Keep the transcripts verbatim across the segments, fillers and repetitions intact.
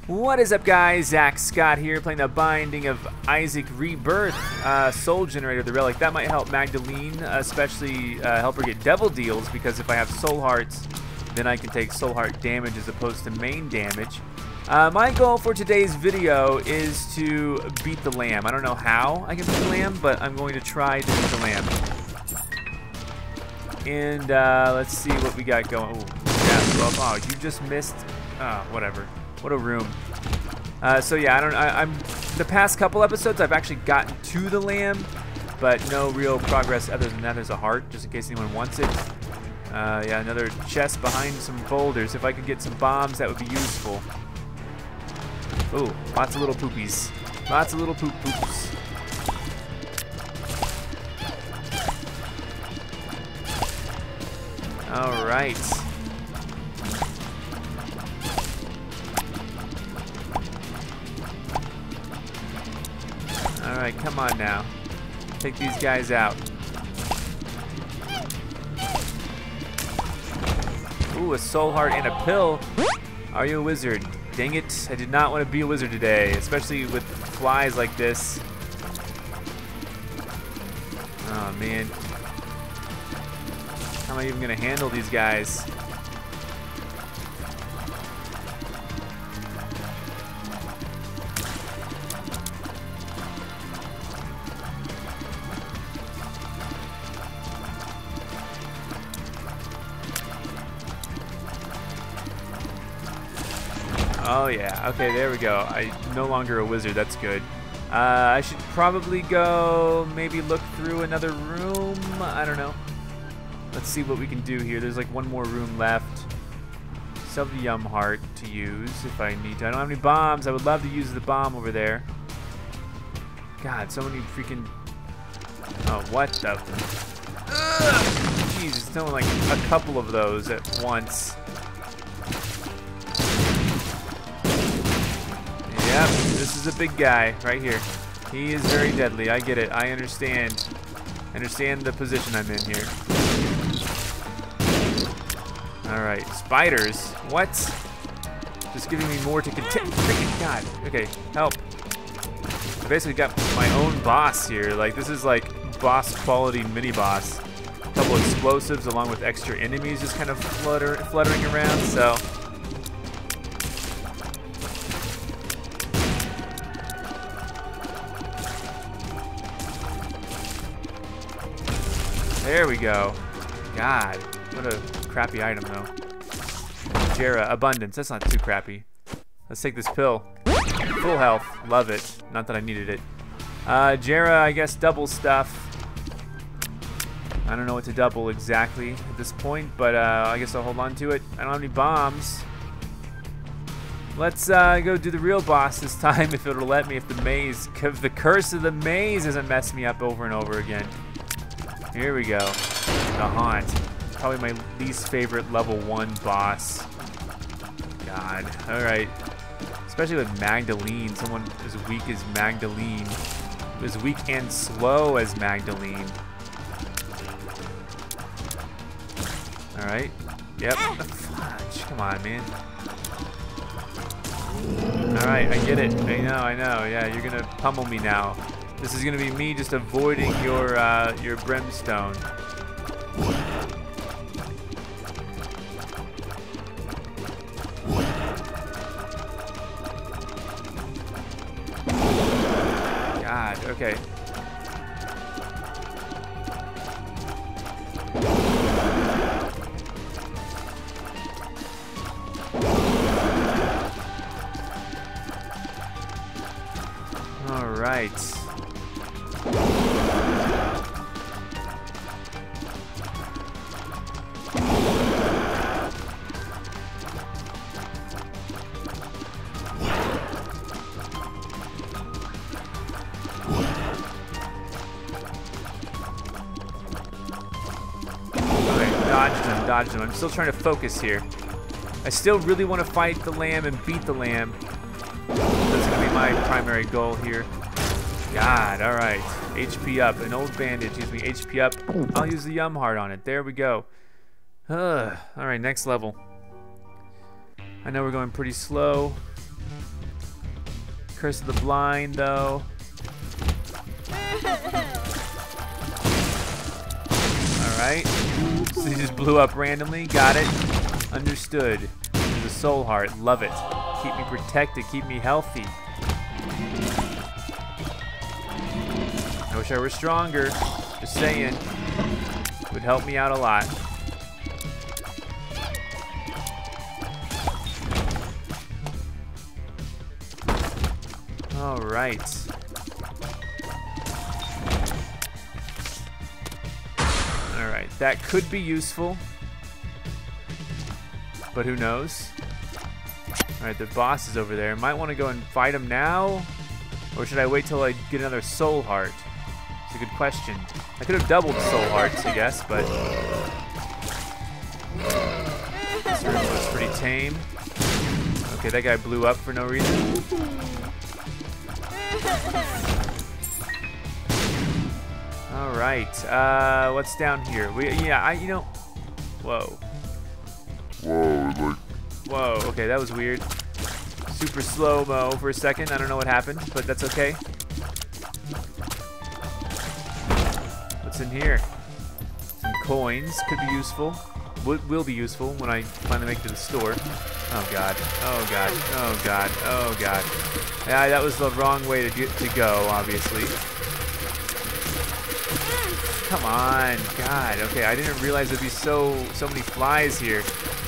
What is up, guys? ZackScott here, playing the Binding of Isaac Rebirth uh, Soul Generator, the relic. That might help Magdalene, especially uh, help her get devil deals, because if I have soul hearts, then I can take soul heart damage as opposed to main damage. Uh, my goal for today's video is to beat the lamb. I don't know how I can beat the lamb, but I'm going to try to beat the lamb. And uh, let's see what we got going. Ooh, yeah, well, oh, you just missed. Oh, whatever. What a room. Uh, so yeah, I don't. I, I'm the past couple episodes I've actually gotten to the lamb, but no real progress other than that. There's a heart, just in case anyone wants it. Uh, yeah, another chest behind some boulders. If I could get some bombs, that would be useful. Ooh, lots of little poopies. Lots of little poop poops. All right. Alright, come on now. Take these guys out. Ooh, a soul heart and a pill. Are you a wizard? Dang it, I did not want to be a wizard today, especially with flies like this. Oh man. How am I even going to handle these guys? Oh yeah, okay, there we go. I'm no longer a wizard, that's good. Uh, I should probably go maybe look through another room. I don't know. Let's see what we can do here. There's like one more room left. Still have the yum heart to use if I need to. I don't have any bombs. I would love to use the bomb over there. God, so many freaking... Oh, what the... Ugh! Jeez, it's throwing like a couple of those at once. Yep, this is a big guy right here. He is very deadly. I get it. I understand. I understand the position I'm in here. Alright, spiders. What? Just giving me more to contend. Freaking God. Okay, help. I basically got my own boss here. Like, this is like boss quality mini boss. A couple explosives along with extra enemies just kind of flutter, fluttering around, so. There we go. God, what a crappy item though. Jera, abundance. That's not too crappy. Let's take this pill. Full health. Love it. Not that I needed it. Uh, Jera, I guess double stuff. I don't know what to double exactly at this point, but uh, I guess I'll hold on to it. I don't have any bombs. Let's uh, go do the real boss this time if it'll let me. If the maze, if the curse of the maze doesn't mess me up over and over again. Here we go. The Haunt. Probably my least favorite level one boss. God. Alright. Especially with Magdalene. Someone as weak as Magdalene. As weak and slow as Magdalene. Alright. Yep. Fudge. Come on, man. Alright, I get it. I know, I know. Yeah, you're gonna pummel me now. This is gonna be me just avoiding your uh, your brimstone. God, okay. All right. Dodged him, dodged him. I'm still trying to focus here. I still really want to fight the lamb and beat the lamb. That's going to be my primary goal here. God, alright. H P up. An old bandage gives me H P up. I'll use the yum heart on it. There we go. Alright, next level. I know we're going pretty slow. Curse of the Blind, though. Alright. So he just blew up randomly. Got it. Understood. There's a soul heart. Love it. Keep me protected. Keep me healthy. I wish I were stronger. Just saying. Would help me out a lot. All right. All right, that could be useful, but who knows? All right, the boss is over there. Might want to go and fight him now, or should I wait till I get another soul heart? It's a good question. I could have doubled soul hearts, I guess, but this room was pretty tame. Okay, that guy blew up for no reason. All right, uh, what's down here? We, yeah, I, you know, whoa. Whoa, like... Whoa, okay, that was weird. Super slow-mo for a second. I don't know what happened, but that's okay. What's in here? Some coins, could be useful. Will, will be useful when I finally make it to the store. Oh god, oh god, oh god, oh god. Yeah, that was the wrong way to, get, to go, obviously. Come on, god, okay, I didn't realize there'd be so, so many flies here.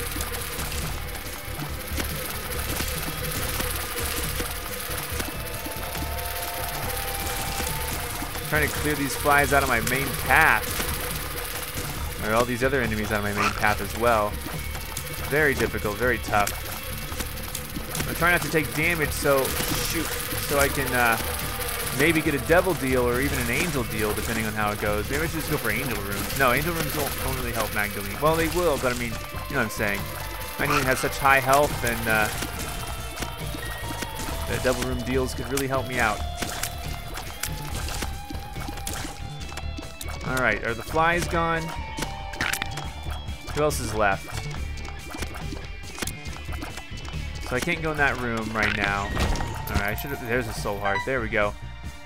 I'm trying to clear these flies out of my main path. Or all these other enemies out of my main path as well. Very difficult, very tough. I'm trying not to take damage, so shoot, so I can uh, maybe get a devil deal or even an angel deal, depending on how it goes. Maybe I should just go for angel runes. No, angel runes don't, don't really help Magdalene. Well, they will, but I mean, you know what I'm saying. Magdalene has such high health, and uh, the devil rune deals could really help me out. All right, are the flies gone? Who else is left? So I can't go in that room right now. All right, I should have. There's a soul heart. There we go.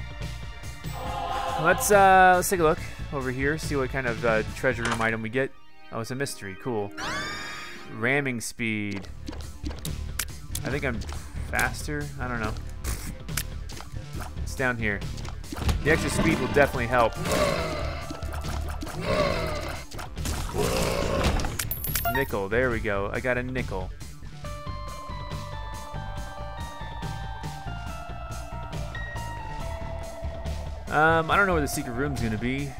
Let's uh, let's take a look over here. See what kind of uh, treasure room item we get. Oh, it's a mystery. Cool. Ramming speed. I think I'm faster. I don't know. It's down here. The extra speed will definitely help. Nickel, there we go. I got a nickel. Um, I don't know where the secret room's gonna be.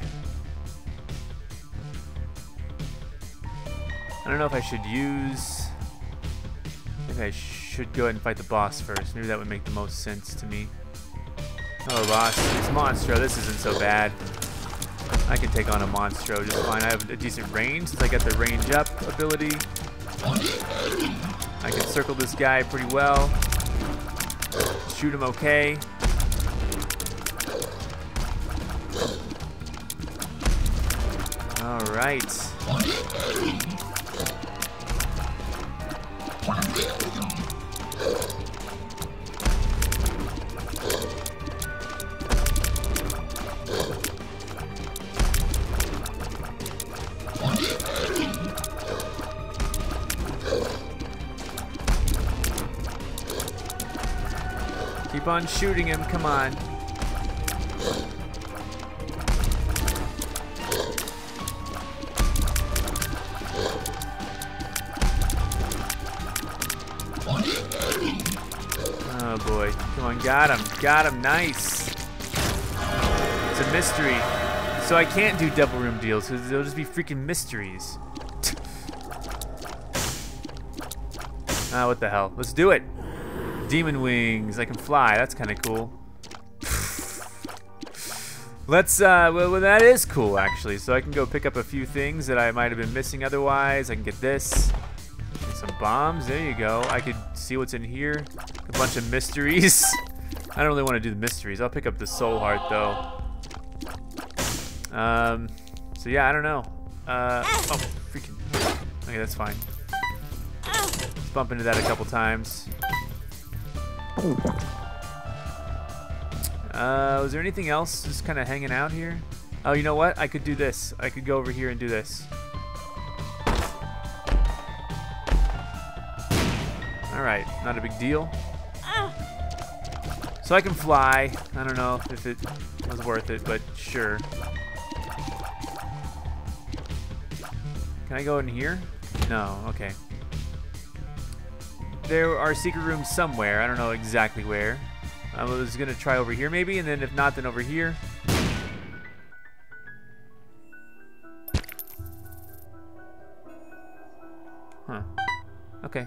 I don't know if I should use... Maybe I should go ahead and fight the boss first. Maybe that would make the most sense to me. Hello, boss. It's Monstro. This isn't so bad. I can take on a Monstro just fine. I have a decent range since I got the range up ability. I can circle this guy pretty well. Shoot him okay. All right. Keep on shooting him, come on. Oh boy, come on, got him, got him, nice. It's a mystery. So I can't do double room deals because they'll just be freaking mysteries. Ah, what the hell, let's do it. Demon wings, I can fly, that's kind of cool. Let's, uh, well, well, that is cool actually. So I can go pick up a few things that I might have been missing otherwise. I can get this, get some bombs, there you go. I could see what's in here, a bunch of mysteries. I don't really want to do the mysteries. I'll pick up the soul heart though. Um, so yeah, I don't know. Uh, oh, freaking, okay, that's fine. Let's bump into that a couple times. Uh, was there anything else just kind of hanging out here? Oh, you know what? I could do this. I could go over here and do this. Alright, not a big deal. So I can fly. I don't know if it was worth it, but sure. Can I go in here? No, okay. There are secret rooms somewhere. I don't know exactly where. I was gonna try over here maybe, and then if not, then over here. Huh. Okay.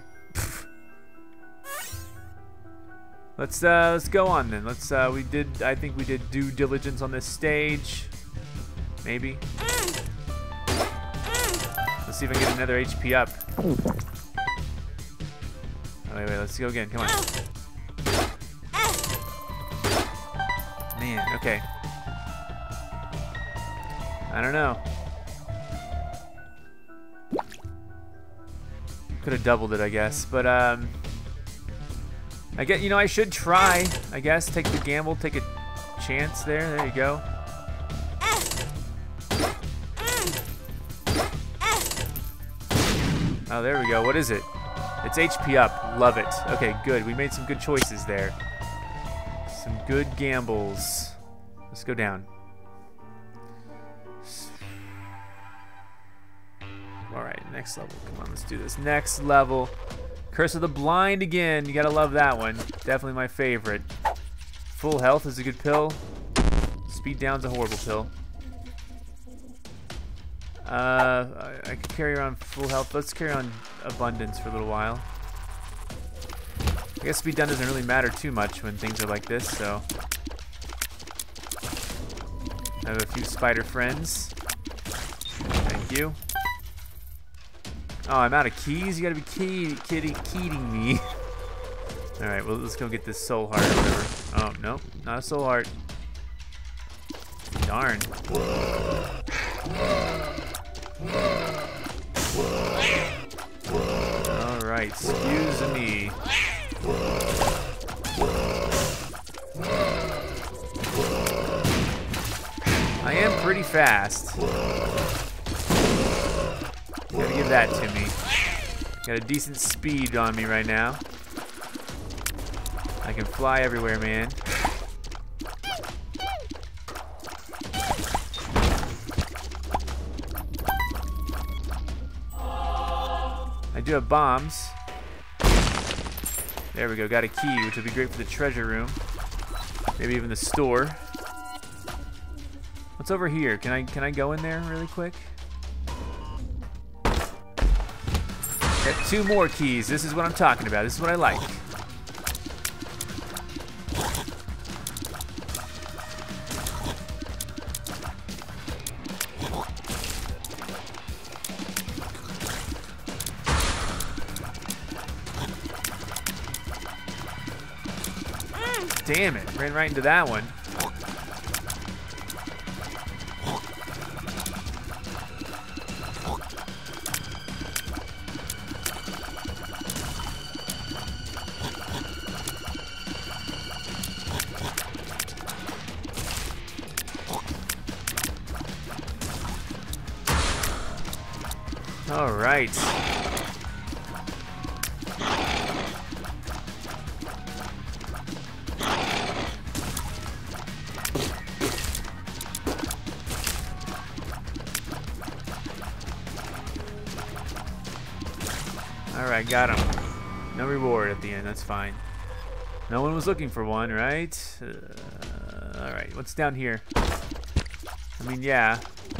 Let's uh, let's go on then. Let's uh, we did. I think we did due diligence on this stage. Maybe. Let's see if I can get another H P up. Oh, wait, wait. Let's go again. Come on. Man. Okay. I don't know. Could have doubled it, I guess, but um. I get, you know, I should try, I guess, take the gamble, take a chance there. There you go. Oh, there we go. What is it? It's H P up. Love it. Okay, good. We made some good choices there. Some good gambles. Let's go down. All right, next level. Come on, let's do this. Next level. Curse of the Blind again. You gotta love that one. Definitely my favorite. Full health is a good pill. Speed down's a horrible pill. Uh, I, I could carry around full health. Let's carry on abundance for a little while. I guess speed down doesn't really matter too much when things are like this, so. I have a few spider friends. Thank you. Oh, I'm out of keys? You gotta be key, kitty, keating me. Alright, well, let's go get this soul heart or whatever. Oh, no, not a soul heart. Darn. Alright, excuse me. I am pretty fast. Gotta give that to me. Got a decent speed on me right now. I can fly everywhere, man. I do have bombs. There we go, got a key, which will be great for the treasure room. Maybe even the store. What's over here? Can I can I go in there really quick? Got two more keys. This is what I'm talking about. This is what I like. Damn it. Ran right into that one. All right. All right, got him. No reward at the end. That's fine. No one was looking for one, right? Uh, all right. What's down here? I mean, yeah.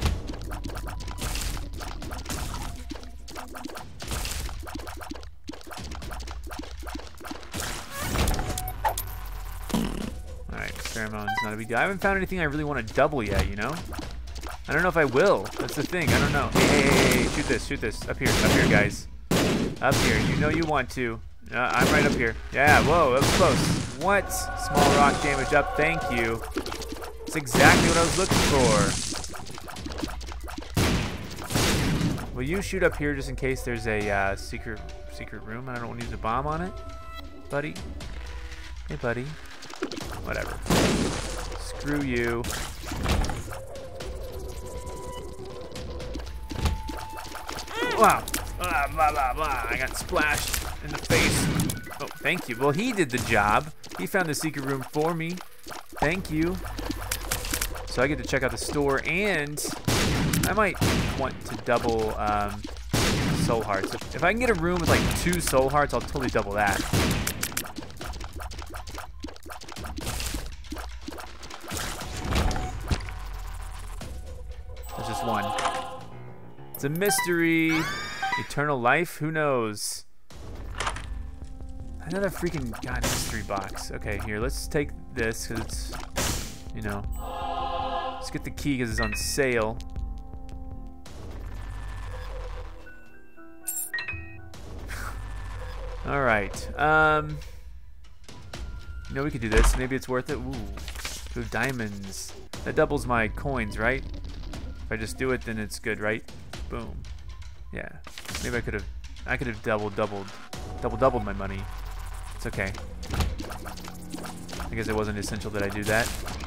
Pheromones, not a big deal. I haven't found anything I really want to double yet, you know? I don't know if I will. That's the thing. I don't know. Hey, hey, hey, hey, shoot this, shoot this. Up here, up here, guys. Up here. You know you want to. Uh, I'm right up here. Yeah, whoa, that was close. What? Small rock damage up. Thank you. That's exactly what I was looking for. Will you shoot up here just in case there's a uh, secret secret room and I don't want to use a bomb on it? Buddy? Hey, buddy. Whatever. through you. Wow. Blah, blah, blah, blah. I got splashed in the face. Oh, thank you. Well, he did the job. He found the secret room for me. Thank you. So I get to check out the store, and I might want to double um, soul hearts. If, if I can get a room with like two soul hearts, I'll totally double that. There's just one. It's a mystery. Eternal life? Who knows? Another freaking god mystery box. Okay, here, let's take this because it's, you know, let's get the key because it's on sale. All right. Um, you know, we could do this. Maybe it's worth it. Ooh, ooh, diamonds. That doubles my coins, right? If I just do it, then it's good, right? Boom. Yeah. Maybe I could have, I could have double, doubled, double, doubled my money. It's okay. I guess it wasn't essential that I do that.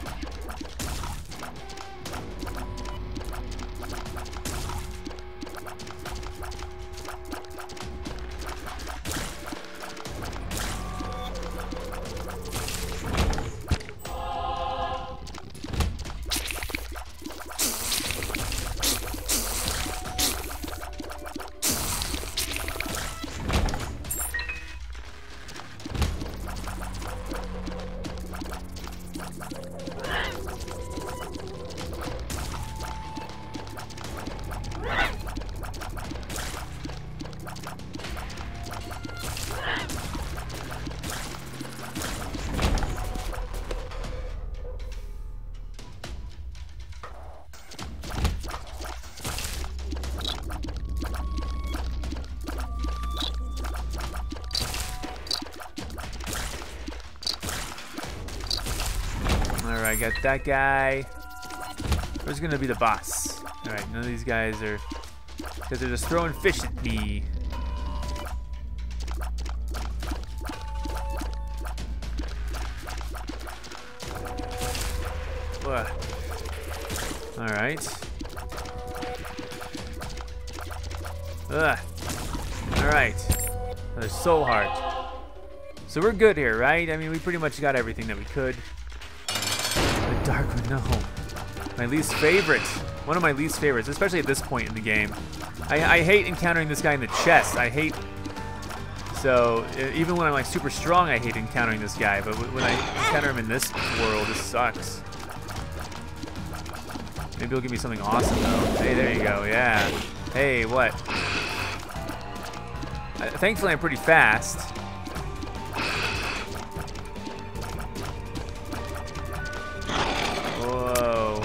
Alright, got that guy. Who's gonna be the boss? Alright, none of these guys are, because they're just throwing fish at me. Alright. Ugh. Alright. Another soul heart. So we're good here, right? I mean, we pretty much got everything that we could. The dark one, no. My least favorite. One of my least favorites, especially at this point in the game. I, I hate encountering this guy in the chest. I hate... So, even when I'm like super strong, I hate encountering this guy. But when I encounter him in this world, this sucks. Maybe he'll give me something awesome, though. Hey, there you go, yeah. Hey, what? Uh, thankfully, I'm pretty fast. Whoa.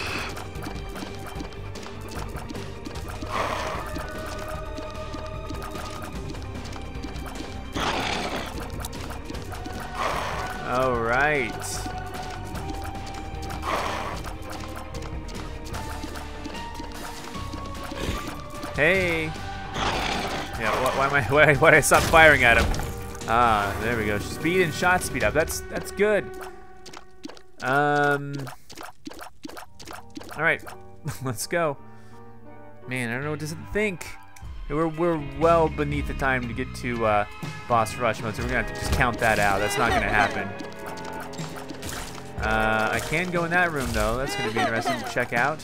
All right. Hey. Yeah, why, why am I? Why, why did I stop firing at him? Ah, there we go. Speed and shot speed up. That's that's good. Um. All right, let's go. Man, I don't know what to think. We're we're well beneath the time to get to uh, boss rush mode, so we're gonna have to just count that out. That's not gonna happen. Uh, I can go in that room though. That's gonna be interesting to check out.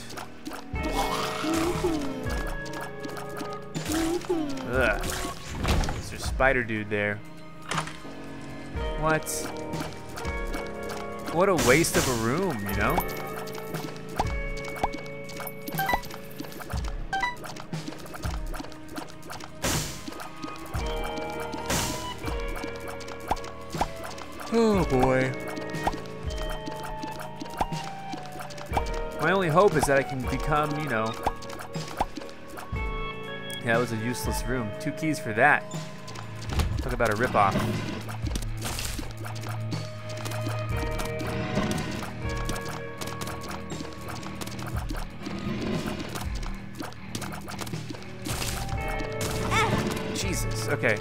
Ugh. There's a spider dude there. What? What a waste of a room, you know? Oh boy. My only hope is that I can become, you know... Yeah, that was a useless room. Two keys for that. Talk about a ripoff. Jesus, okay.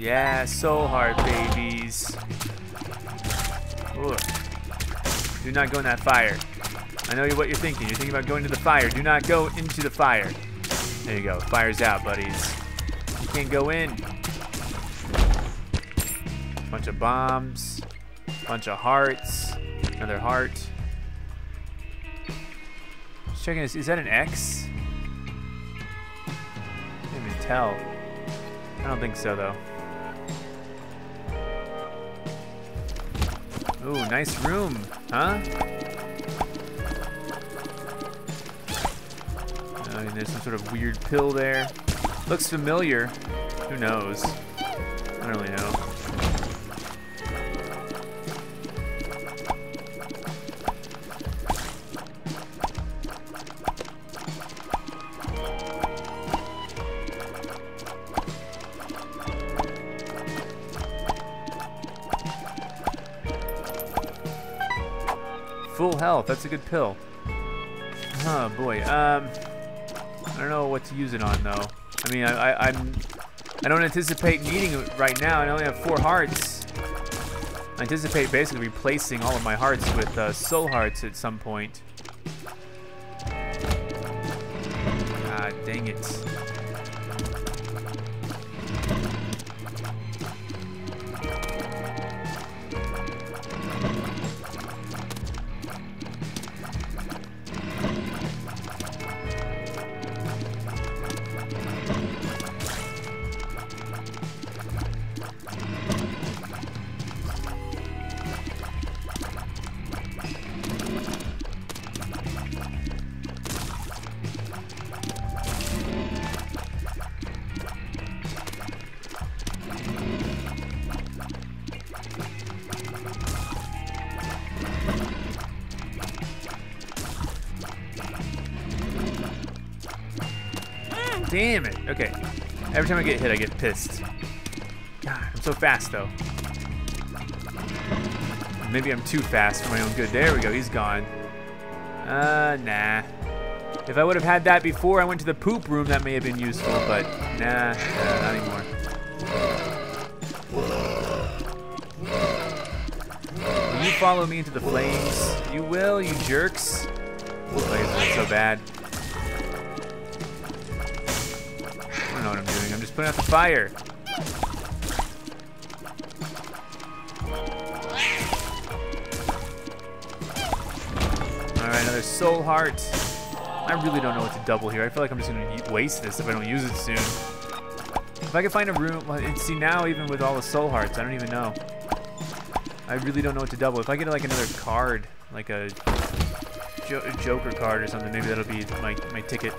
Yeah, soul heart babies. Ooh. Do not go in that fire. I know what you're thinking. You're thinking about going to the fire. Do not go into the fire. There you go. Fire's out, buddies. You can't go in. Bunch of bombs. Bunch of hearts. Another heart. Just checking this. Is that an X? Can't even tell. I don't think so, though. Ooh, nice room, huh? Oh, and there's some sort of weird pill there. Looks familiar. Who knows? I don't really know. Full health, that's a good pill. Oh boy, um, I don't know what to use it on though. I mean, I, I, I'm, I don't anticipate needing it right now. I only have four hearts. I anticipate basically replacing all of my hearts with uh, soul hearts at some point. God dang it. Damn it. Okay. Every time I get hit, I get pissed. God, I'm so fast, though. Maybe I'm too fast for my own good. There we go. He's gone. Uh, nah. If I would have had that before I went to the poop room, that may have been useful, but nah, nah not anymore. Will you follow me into the flames? You will, you jerks. Oh, it's not so bad. I don't know what I'm doing. I'm just putting out the fire. Alright, another soul heart. I really don't know what to double here. I feel like I'm just going to waste this if I don't use it soon. If I can find a room... Well, see, now even with all the soul hearts, I don't even know. I really don't know what to double. If I get like another card, like a, jo a Joker card or something, maybe that'll be my, my ticket.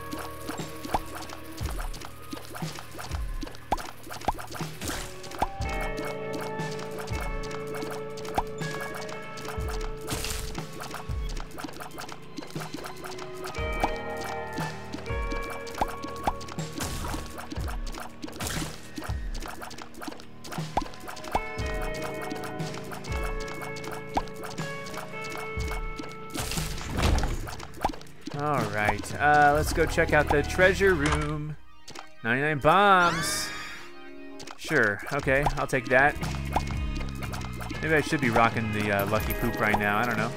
Alright, uh, let's go check out the treasure room. ninety-nine bombs. Sure, okay, I'll take that. Maybe I should be rocking the uh, lucky poop right now, I don't know.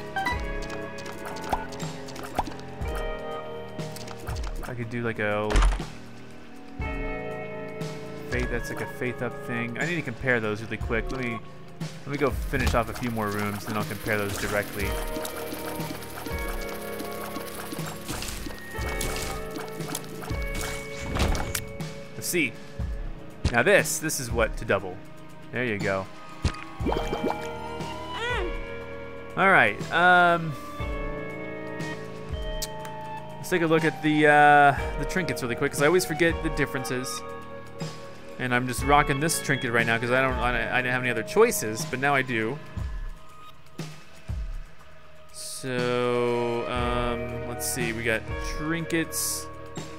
I could do like a... Faith, that's like a faith up thing. I need to compare those really quick. Let me, let me go finish off a few more rooms, then I'll compare those directly. See. Now this, this is what to double. There you go. All right. Um, let's take a look at the uh, the trinkets really quick, because I always forget the differences. And I'm just rocking this trinket right now because I don't, I, I didn't have any other choices, but now I do. So um, let's see. We got trinkets.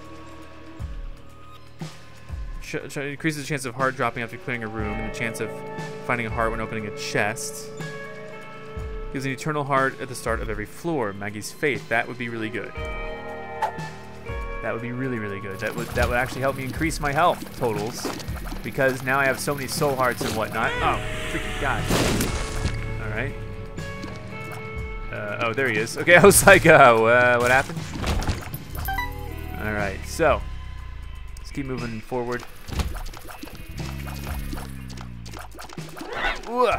It increases the chance of heart dropping after clearing a room and the chance of finding a heart when opening a chest. Gives an eternal heart at the start of every floor. Maggie's Faith. That would be really good. That would be really, really good. That would that would actually help me increase my health totals. because now I have so many soul hearts and whatnot. Oh, freaking God. All right. Uh, oh, there he is. Okay, I was like, oh, uh, what happened? All right, so let's keep moving forward. Ooh.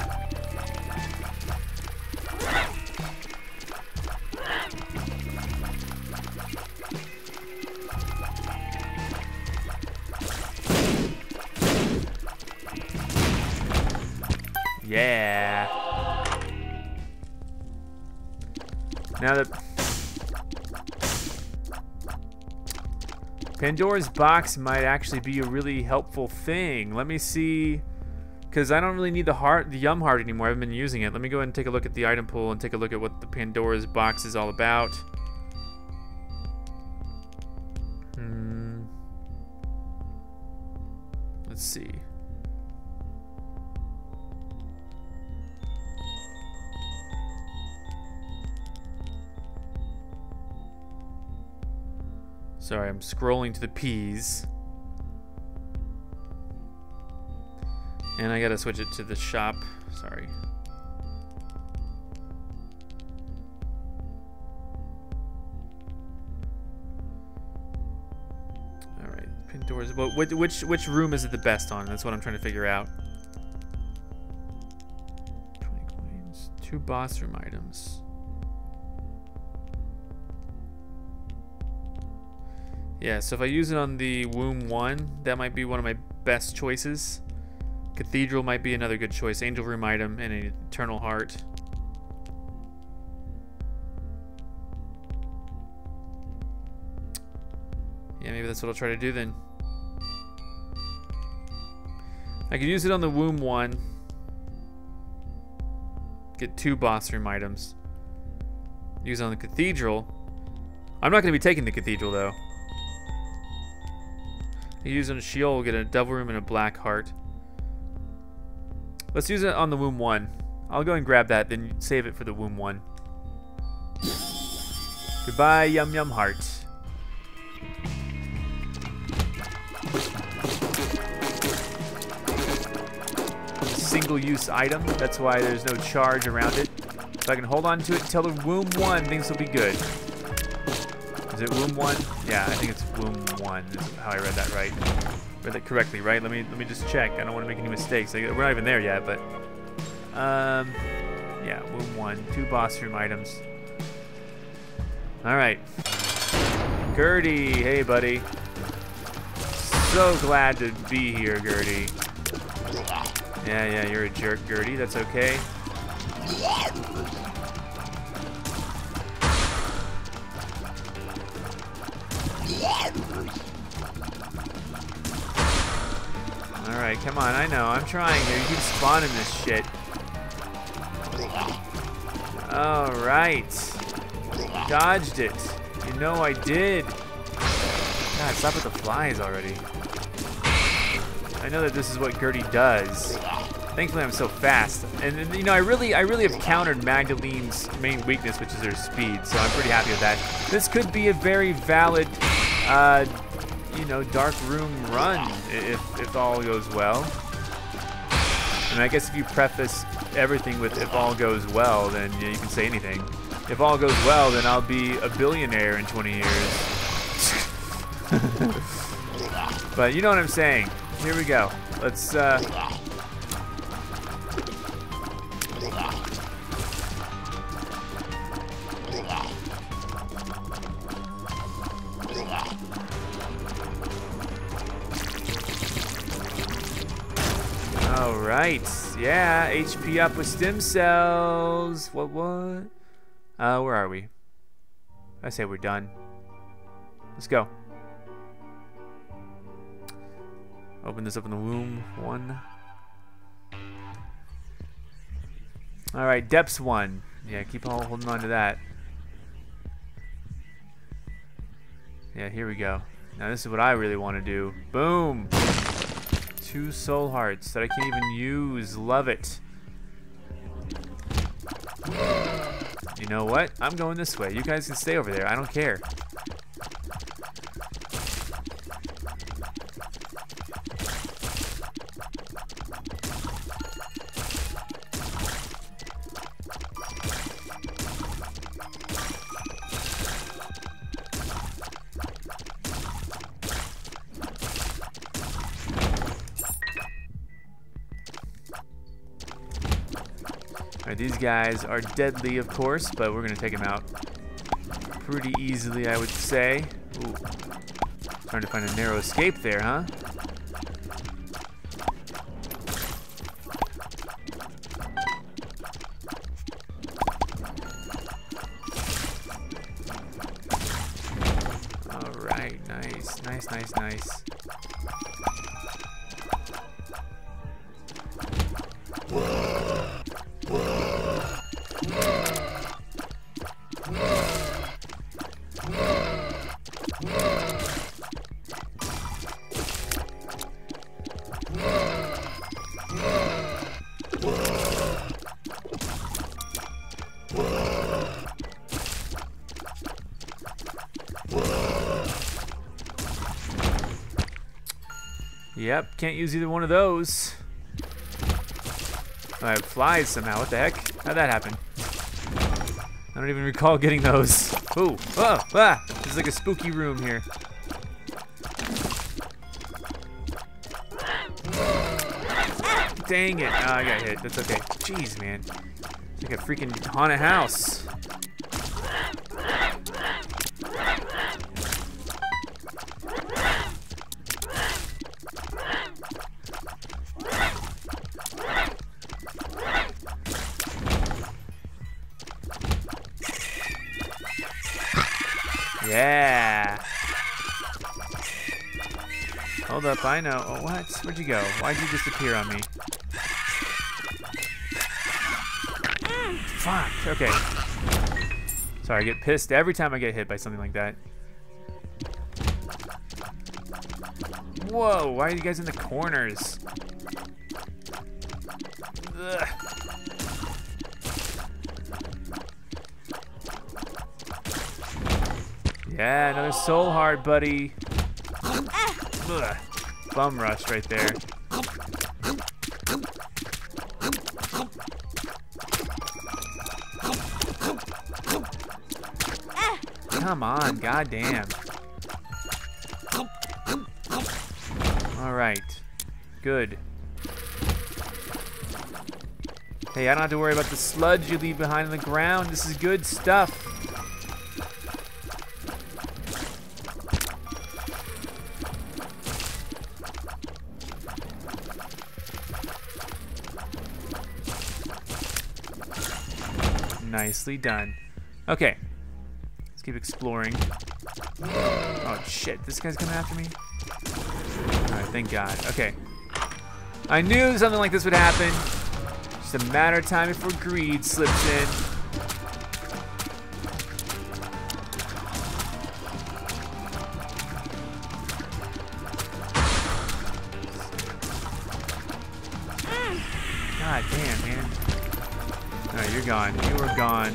Yeah. Now that Pandora's box might actually be a really helpful thing. Let me see, because I don't really need the heart, the Yum heart anymore. I haven't been using it. Let me go ahead and take a look at the item pool and take a look at what the Pandora's box is all about. Hmm. Let's see. Sorry, I'm scrolling to the P's. And I gotta switch it to the shop. Sorry. Alright, Pandora's. Well, which, which room is it the best on? That's what I'm trying to figure out. twenty coins. Two boss room items. Yeah, so if I use it on the Womb one, that might be one of my best choices. Cathedral might be another good choice. Angel Room item and an Eternal Heart. Yeah, maybe that's what I'll try to do then. I could use it on the Womb one. Get two boss room items. Use it on the Cathedral. I'm not going to be taking the Cathedral though. You use it on Sheol, get a Devil Room and a Black Heart. Let's use it on the Womb one. I'll go and grab that, then save it for the Womb one. Goodbye, Yum Yum Heart. Single-use item, that's why there's no charge around it. So I can hold on to it until the Womb one, things will be good. Is it Womb one? Yeah, I think it's Womb one. Is how I read that right. Read that correctly, right? Let me let me just check. I don't want to make any mistakes. Like, we're not even there yet, but um, yeah, Womb one. Two boss room items. All right, Gertie. Hey, buddy. So glad to be here, Gertie. Yeah, yeah, you're a jerk, Gertie. That's okay. Alright, come on, I know, I'm trying here. You keep spawning this shit. Alright. Dodged it. You know I did. God, stop with the flies already. I know that this is what Gertie does. Thankfully I'm so fast. And, and you know, I really I really have countered Magdalene's main weakness, which is her speed, so I'm pretty happy with that. This could be a very valid uh you know, dark room run if, if all goes well. And I guess if you preface everything with if all goes well, then you know, you can say anything. If all goes well, then I'll be a billionaire in twenty years. But you know what I'm saying. Here we go. Let's uh Alright, yeah, H P up with stem cells. What, what? Uh, where are we? I say we're done. Let's go. Open this up in the womb. One. Alright, depths one. Yeah, keep on holding on to that. Yeah, here we go. Now this is what I really want to do. Boom! Two soul hearts that I can't even use. Love it. You know what? I'm going this way. You guys can stay over there. I don't care. Alright, these guys are deadly, of course, but we're gonna take them out pretty easily, I would say. Ooh. Trying to find a narrow escape there, huh? Alright, nice, nice, nice, nice. Yep, can't use either one of those. I have flies somehow. What the heck? How'd that happen? I don't even recall getting those. Ooh, oh, ah! This is like a spooky room here. Dang it! Oh, I got hit. That's okay. Jeez, man. It's like a freaking haunted house. Yeah. Hold up, I know. Oh, what? Where'd you go? Why'd you disappear on me? Fuck. Okay. Sorry, I get pissed every time I get hit by something like that. Whoa, why are you guys in the corners? Ugh. Yeah, another soul heart, buddy. Ugh. Bum rush right there. Come on, goddamn. All right, good. Hey, I don't have to worry about the sludge you leave behind on the ground. This is good stuff. Nicely done. Okay, let's keep exploring. Oh shit, this guy's coming after me? Alright, thank God. Okay. I knew something like this would happen. Just a matter of time before greed slips in. God damn, man. Alright, you're gone. You are gone.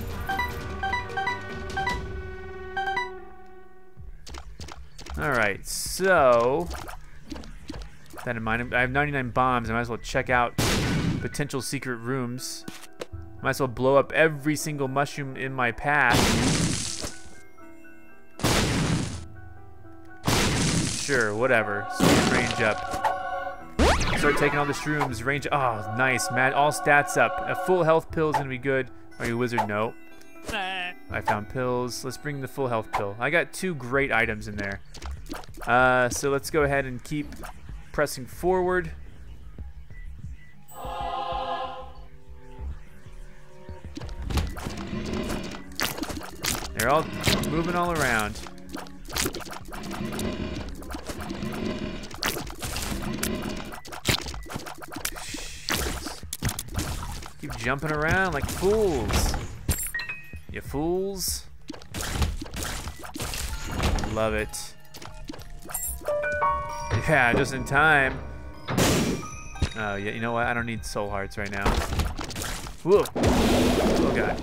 Alright, so that in mind, I have ninety-nine bombs. I might as well check out potential secret rooms. Might as well blow up every single mushroom in my path. Sure, whatever. Speed range up. Start taking all the shrooms. Range. Oh, nice, man. All stats up. A full health pill is gonna be good. Are you a wizard? No. I found pills. Let's bring the full health pill. I got two great items in there. Uh, so let's go ahead and keep pressing forward. They're all moving all around. Keep jumping around like fools. You fools. Love it. Yeah, just in time. Oh, yeah, you know what? I don't need soul hearts right now. Whoa. Oh, God.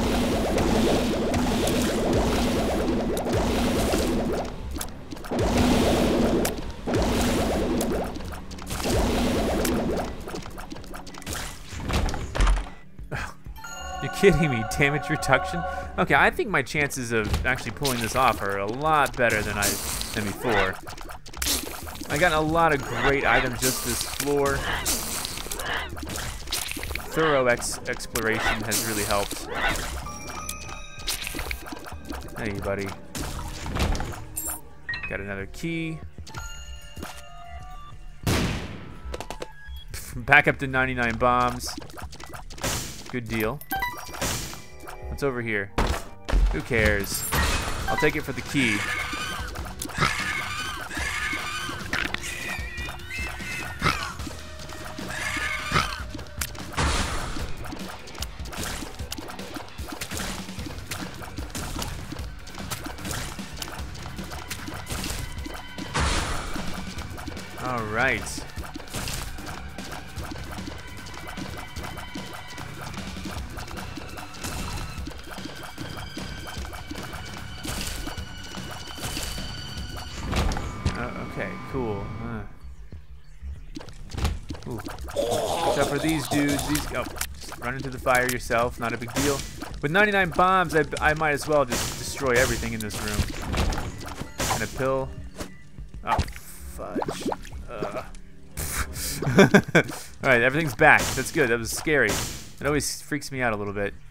You're kidding me, damage reduction? Okay, I think my chances of actually pulling this off are a lot better than I than before. I got a lot of great items just this floor. thorough ex exploration has really helped. Hey, buddy. Got another key. Back up to ninety-nine bombs. Good deal. What's over here? Who cares? I'll take it for the key. All right. Okay, cool. Uh. Ooh. Watch out for these dudes. These oh, just run into the fire yourself. Not a big deal. With ninety-nine bombs, I, I might as well just destroy everything in this room. And a pill. Oh, fudge. Uh. All right, everything's back. That's good. That was scary. It always freaks me out a little bit.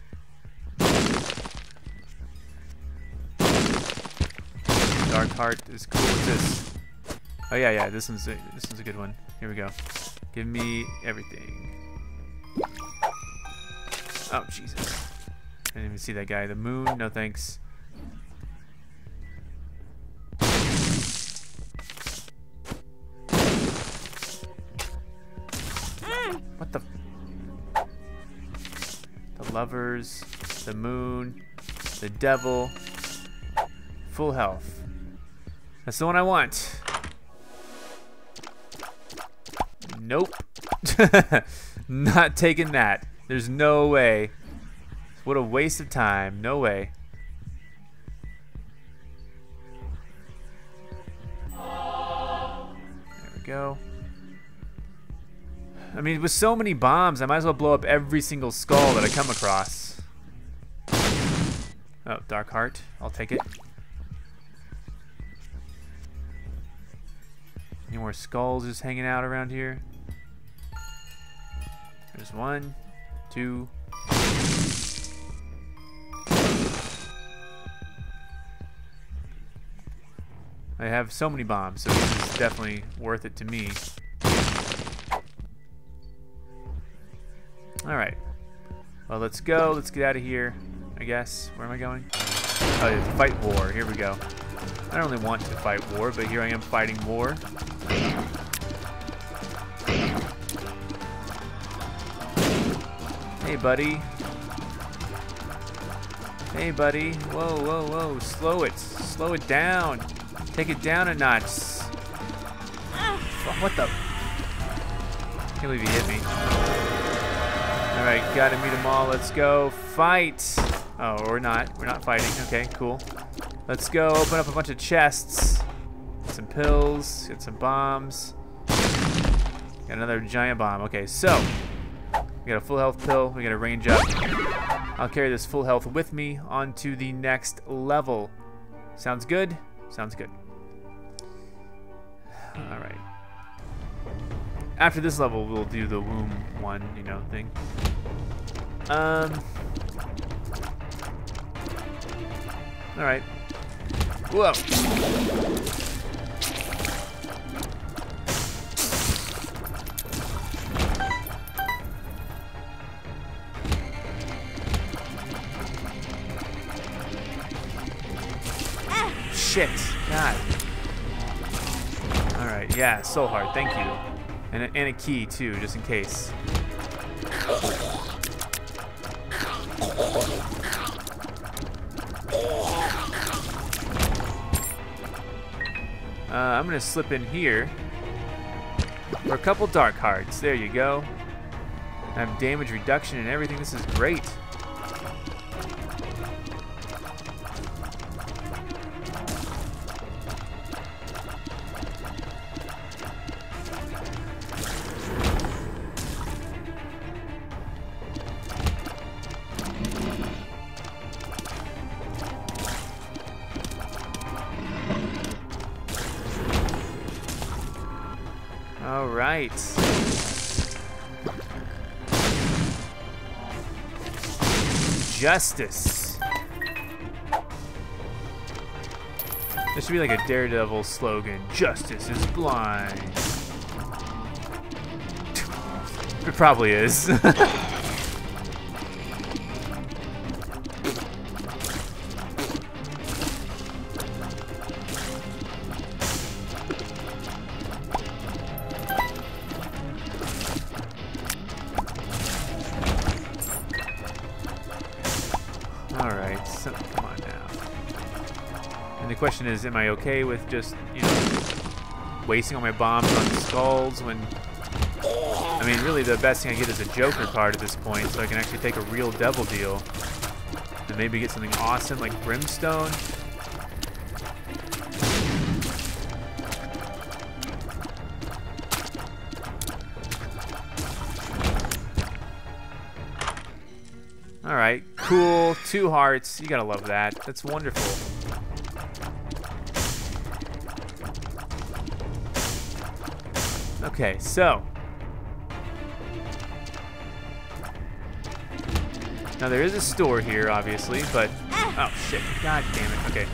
Dark Heart is cool. What's this? Oh yeah, yeah. This one's a, this one's a good one. Here we go. Give me everything. Oh Jesus! I didn't even see that guy. The moon. No thanks. What the? The lovers, the moon, the devil. Full health. That's the one I want. Nope. Not taking that. There's no way. What a waste of time. No way. There we go. I mean, with so many bombs, I might as well blow up every single skull that I come across. Oh, Dark Heart. I'll take it. Any more skulls just hanging out around here? There's one, two. I have so many bombs, so this is definitely worth it to me. Alright. Well, let's go. Let's get out of here, I guess. Where am I going? Oh, yeah, fight war. Here we go. I don't really want to fight war, but here I am fighting war. Hey, buddy. Hey, buddy. Whoa, whoa, whoa. Slow it. Slow it down. Take it down a notch. What the? Can't believe he hit me. Alright, gotta meet them all. Let's go fight. Oh, we're not. We're not fighting. Okay, cool. Let's go open up a bunch of chests. Get some pills. Get some bombs. Got another giant bomb. Okay, so we got a full health pill. We gotta range up. I'll carry this full health with me onto the next level. Sounds good? Sounds good. Alright. After this level, we'll do the womb one, you know, thing. Um. Alright. Whoa. Shit. God. Alright, yeah, soul heart, thank you. And a, and a key, too, just in case. Uh, I'm gonna slip in here for a couple dark hearts. There you go. I have damage reduction and everything. This is great. All right. justice. This should be like a Daredevil slogan. Justice is blind. It probably is. Alright, so come on now. And the question is, am I okay with just, you know, wasting all my bombs on skulls when... I mean, really the best thing I get is a Joker card at this point, so I can actually take a real devil deal. And maybe get something awesome like Brimstone. Alright, cool. Two hearts. You gotta love that. That's wonderful. Okay, so. Now there is a store here, obviously, but... Oh, shit. God damn it. Okay.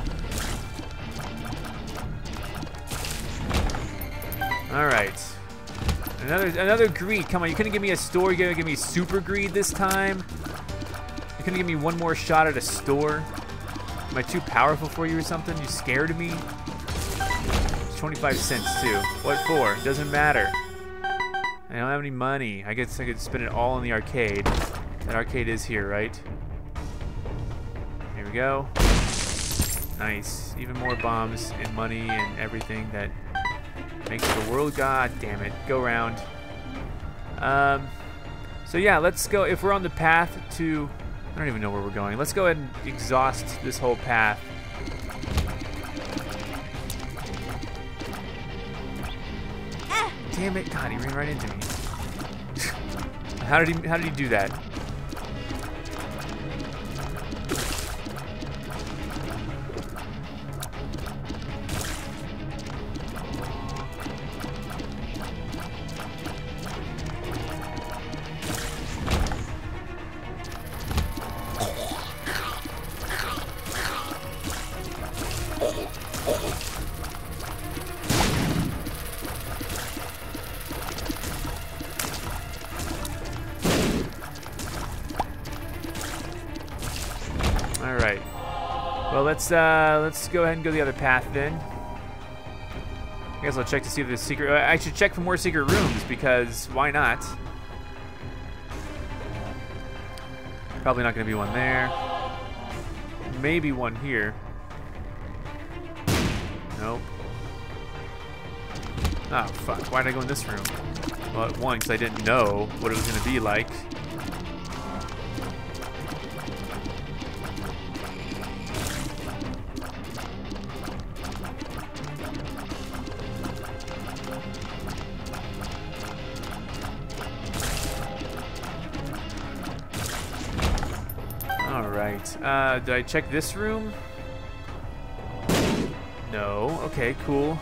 Alright. Another another greed. Come on, you couldn't give me a store. You're gonna give me super greed this time? You couldn't give me one more shot at a store? Am I too powerful for you or something? You scared of me? It's twenty-five cents too. What for? Doesn't matter. I don't have any money. I guess I could spend it all in the arcade. That arcade is here, right? Here we go. Nice. Even more bombs and money and everything that makes the world. God damn it. Go round. Um, so yeah, let's go. If we're on the path to... I don't even know where we're going. Let's go ahead and exhaust this whole path. Damn it. God, he ran right into me. How did he, how did he do that? Alright. Well, let's uh, let's go ahead and go the other path then. I guess I'll check to see if there's secret... I should check for more secret rooms, because why not? Probably not going to be one there. Maybe one here. Nope. Oh, fuck. Why did I go in this room? Well, one, because I didn't know what it was going to be like. Alright. Uh, did I check this room? No. Okay, cool.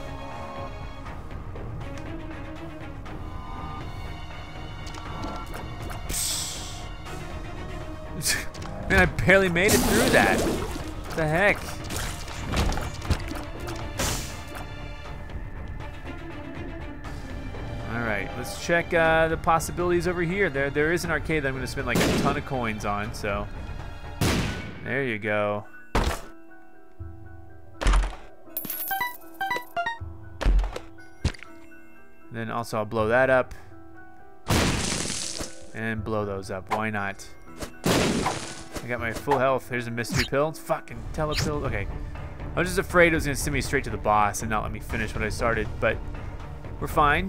Man, I barely made it through that. What the heck? Alright, let's check uh, the possibilities over here. There, there is an arcade that I'm going to spend like a ton of coins on, so... There you go. Then also I'll blow that up. And blow those up. Why not? I got my full health. Here's a mystery pill. It's fucking telepill. Okay. I was just afraid it was going to send me straight to the boss and not let me finish what I started, but we're fine.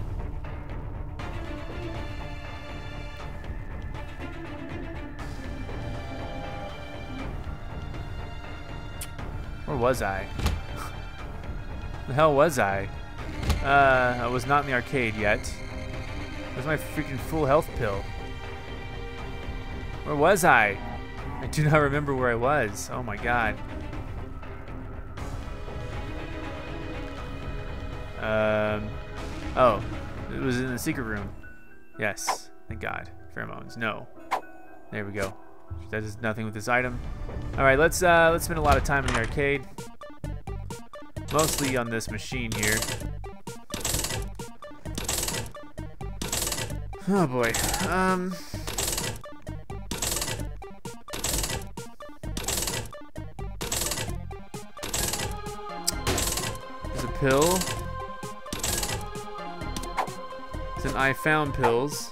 Where was I? The hell was I? Uh, I was not in the arcade yet. Where's my freaking full health pill? Where was I? I do not remember where I was. Oh my god. Um. Oh, it was in the secret room. Yes. Thank God. Pheromones. No. There we go. That does nothing with this item. All right, let's uh, let's spend a lot of time in the arcade. Mostly on this machine here. Oh boy. Um. There's a pill. It's an I found pills.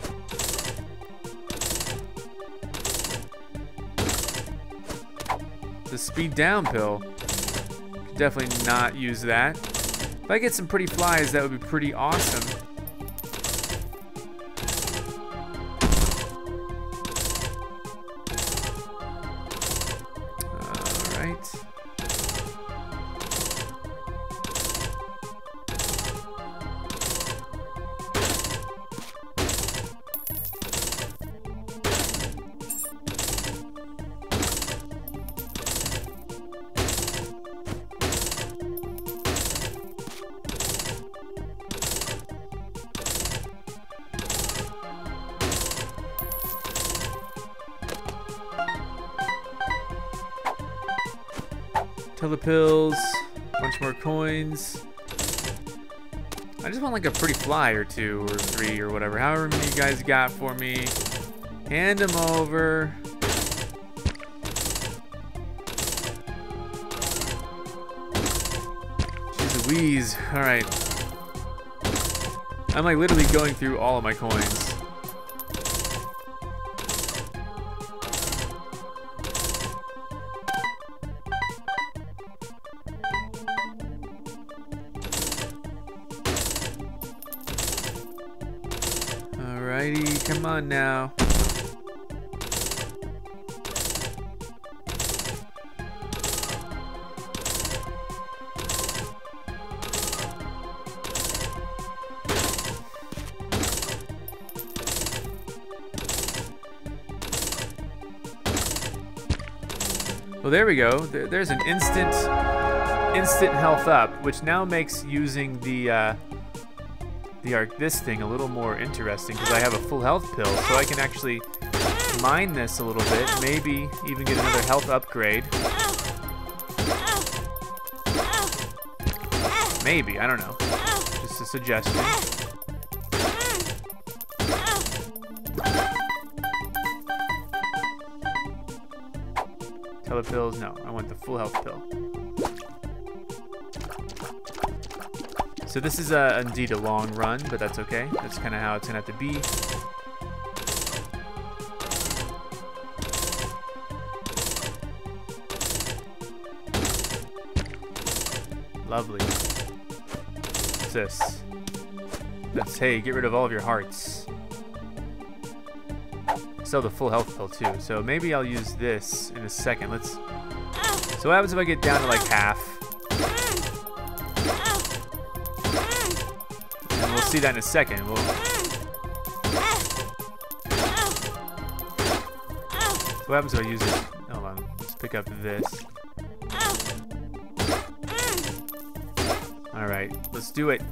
It's a speed down pill. Could definitely not use that. If I get some pretty flies, that would be pretty awesome. Pills, a bunch more coins. I just want like a pretty fly or two or three or whatever. However many you guys got for me. Hand them over. Jeez Louise. Alright. I'm like literally going through all of my coins. Come on now. Well, there we go. There, there's an instant, instant health up, which now makes using the uh, the arc this thing a little more interesting because I have a full health pill, so I can actually mine this a little bit, maybe even get another health upgrade. Maybe, I don't know. Just a suggestion. Telepills, no, I want the full health pill. So this is a, indeed a long run, but that's okay. That's kind of how it's gonna have to be. Lovely. What's this? That's, hey, get rid of all of your hearts. Sell the full health pill too. So maybe I'll use this in a second. Let's. So what happens if I get down to like half? We'll see that in a second. We'll... What happens if I use it? Hold on. Let's pick up this. Alright, let's do it.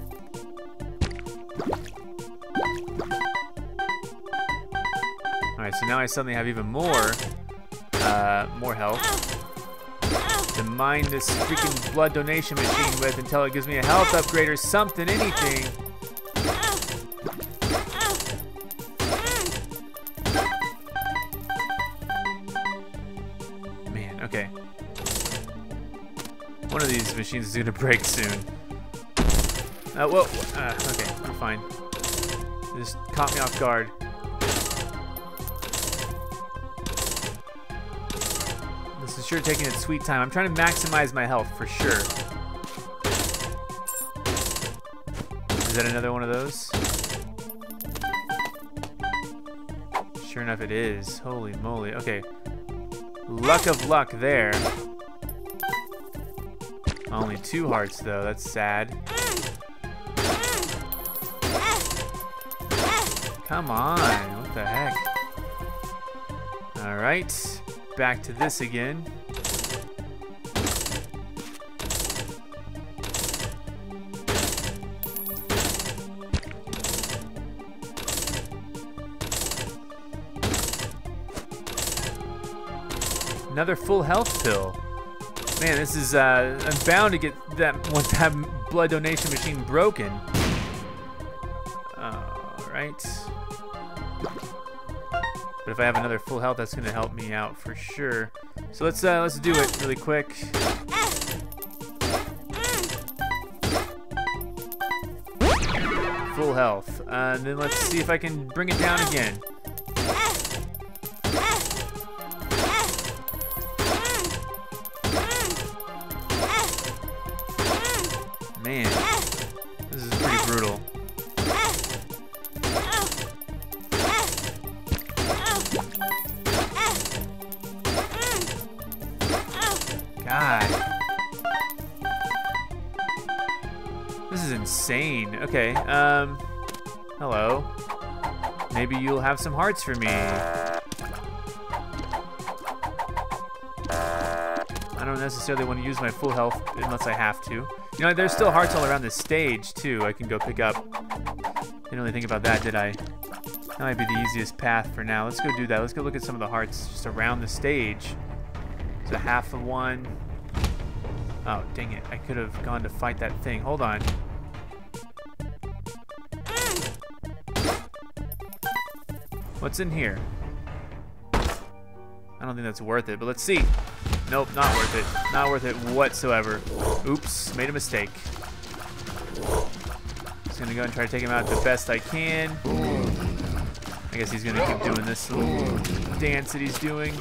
Alright, so now I suddenly have even more, uh, more health to mine this freaking blood donation machine with until it gives me a health upgrade or something, anything. Okay. One of these machines is gonna break soon. Uh, whoa. Uh, okay, I'm fine. It just caught me off guard. This is sure taking its sweet time. I'm trying to maximize my health for sure. Is that another one of those? Sure enough, it is. Holy moly. Okay. Luck of luck there. Only two hearts though, that's sad. Come on, what the heck? Alright, back to this again. Another full health pill. Man, this is, uh, I'm bound to get that, want that blood donation machine broken. Alright. But if I have another full health, that's gonna help me out for sure. So let's, uh, let's do it really quick. Full health. Uh, and then let's see if I can bring it down again. Man, this is pretty brutal. God. This is insane. Okay, um, hello. Maybe you'll have some hearts for me. I don't necessarily want to use my full health unless I have to. You know, there's still hearts all around this stage, too, I can go pick up. Didn't really think about that, did I? That might be the easiest path for now. Let's go do that. Let's go look at some of the hearts just around the stage. There's a half of one. Oh, dang it. I could have gone to fight that thing. Hold on. What's in here? I don't think that's worth it, but let's see. Nope, not worth it. Not worth it whatsoever. Oops, made a mistake. Just gonna go and try to take him out the best I can. I guess he's gonna keep doing this little dance that he's doing.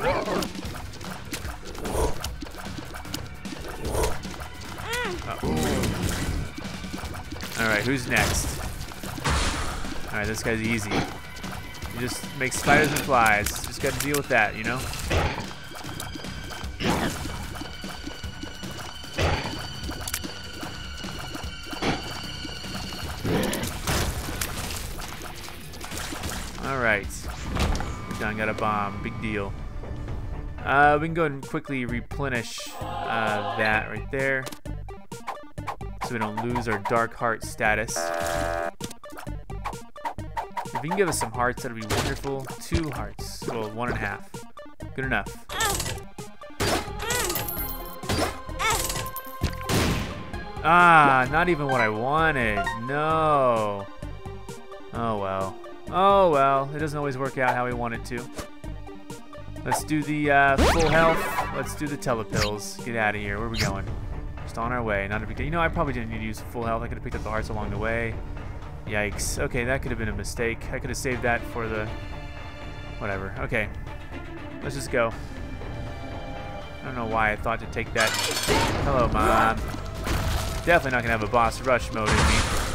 Alright, who's next? Alright, this guy's easy. He just makes spiders and flies. Just gotta deal with that, you know? Alright. We're done, got a bomb. Big deal. Uh, we can go and quickly replenish uh, that right there. So we don't lose our dark heart status. If you can give us some hearts, that'd be wonderful. Two hearts. Well, one and a half. Good enough. Ah, not even what I wanted. No. Oh well. Oh well. It doesn't always work out how we want it to. Let's do the uh, full health. Let's do the telepills. Get out of here. Where are we going? Just on our way. Not a big deal. You know, I probably didn't need to use full health. I could have picked up the hearts along the way. Yikes. Okay, that could have been a mistake. I could have saved that for the... whatever. Okay. Let's just go. I don't know why I thought to take that. Hello, Mom. Definitely not going to have a boss rush mode in me.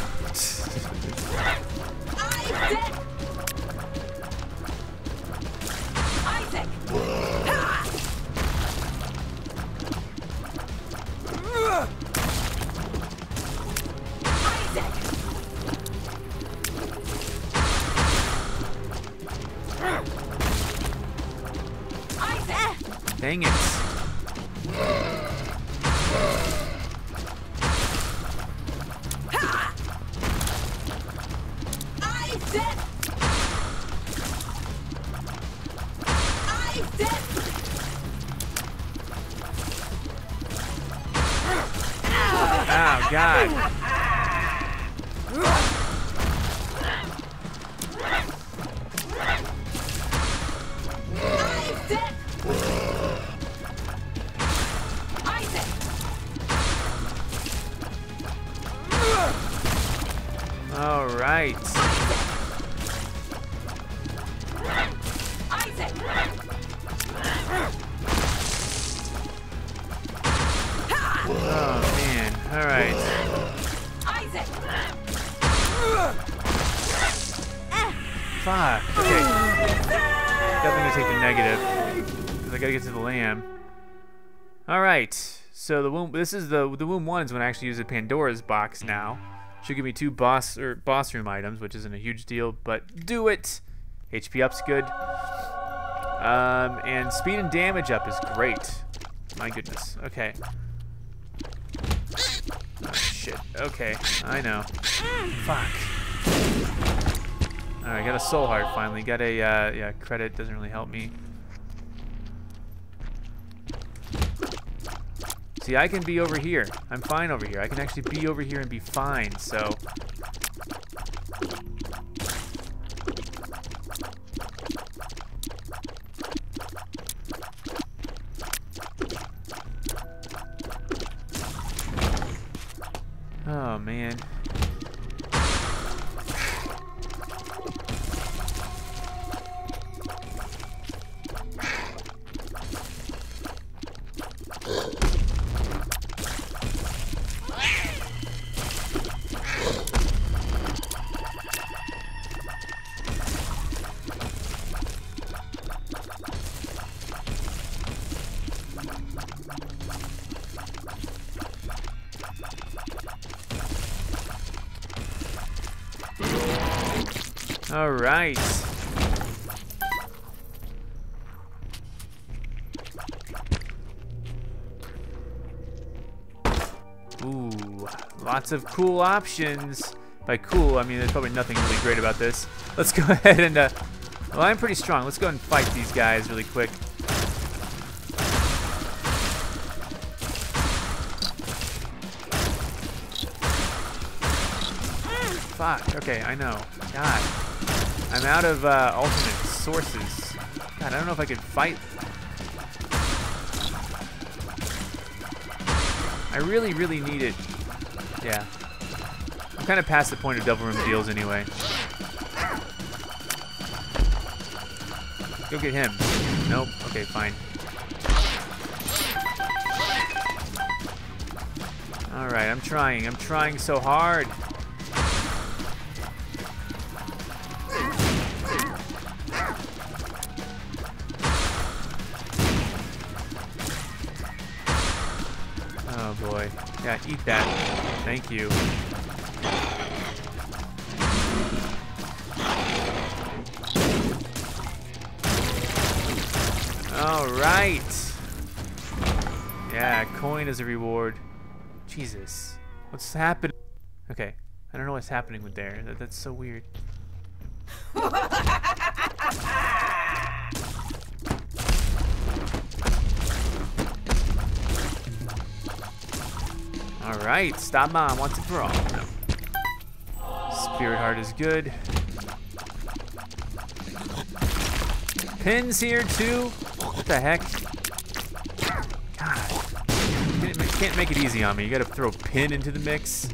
Dang it. Oh, God. All right. Oh man. All right. Fuck. Okay. Definitely gonna take the negative because I gotta get to the lamb. All right. So the womb. This is the the womb one is when I actually use the Pandora's box now. Should give me two boss or boss room items, which isn't a huge deal, but do it. H P up's good. Um, and speed and damage up is great. My goodness. Okay. Oh shit. Okay, I know. Fuck. All right, got a soul heart finally. Got a uh, yeah credit. Doesn't really help me. See, I can be over here. I'm fine over here. I can actually be over here and be fine, so... Oh, man. All right. Ooh, lots of cool options. By cool, I mean there's probably nothing really great about this. Let's go ahead and, uh, well, I'm pretty strong. Let's go ahead and fight these guys really quick. Fuck, okay, I know. God. I'm out of uh, alternate sources. God, I don't know if I could fight. I really, really need it. Yeah. I'm kind of past the point of Devil Room deals anyway. Go get him. Nope. Okay, fine. Alright, I'm trying. I'm trying so hard. Oh boy. Yeah, eat that. Thank you. Alright. Yeah, coin as a reward. Jesus. What's happening? Okay. I don't know what's happening with there. That, that's so weird. Alright, stop mom once and for all. No. Spirit heart is good. Pins here too? What the heck? God. You can't make it easy on me. You gotta throw a pin into the mix.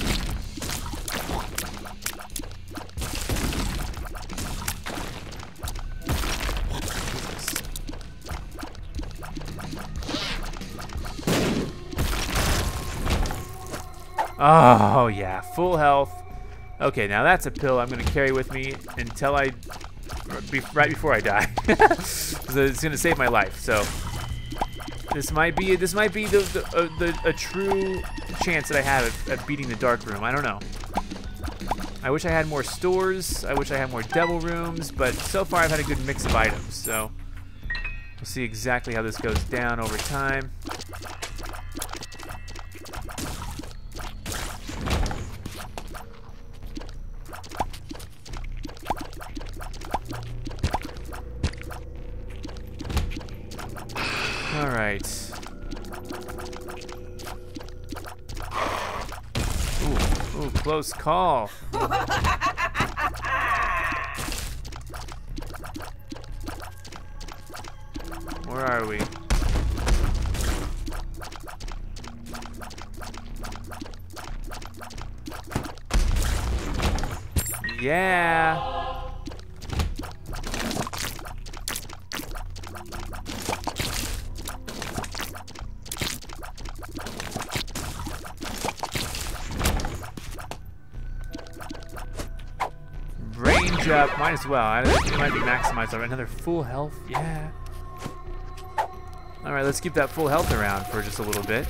Oh, yeah, full health. Okay, now that's a pill I'm going to carry with me until I, right before I die. So it's going to save my life, so this might be, this might be the, the, uh, the a true chance that I have at, at beating the dark room. I don't know. I wish I had more stores. I wish I had more devil rooms, but so far I've had a good mix of items, so we'll see exactly how this goes down over time. All right. Ooh, ooh, close call. Where are we? Yeah. Up. Might as well. I, it might be maximized. Alright, another full health. Yeah. Alright, let's keep that full health around for just a little bit.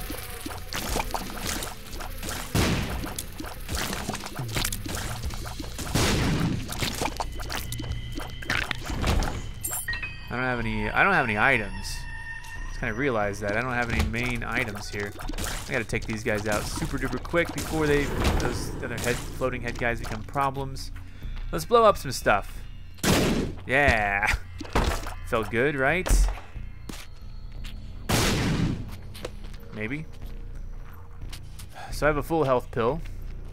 I don't have any. I don't have any items. Just kind of realized that I don't have any main items here. I got to take these guys out super duper quick before they those other head floating head guys become problems. Let's blow up some stuff. Yeah. Felt good, right? maybe. So I have a full health pill.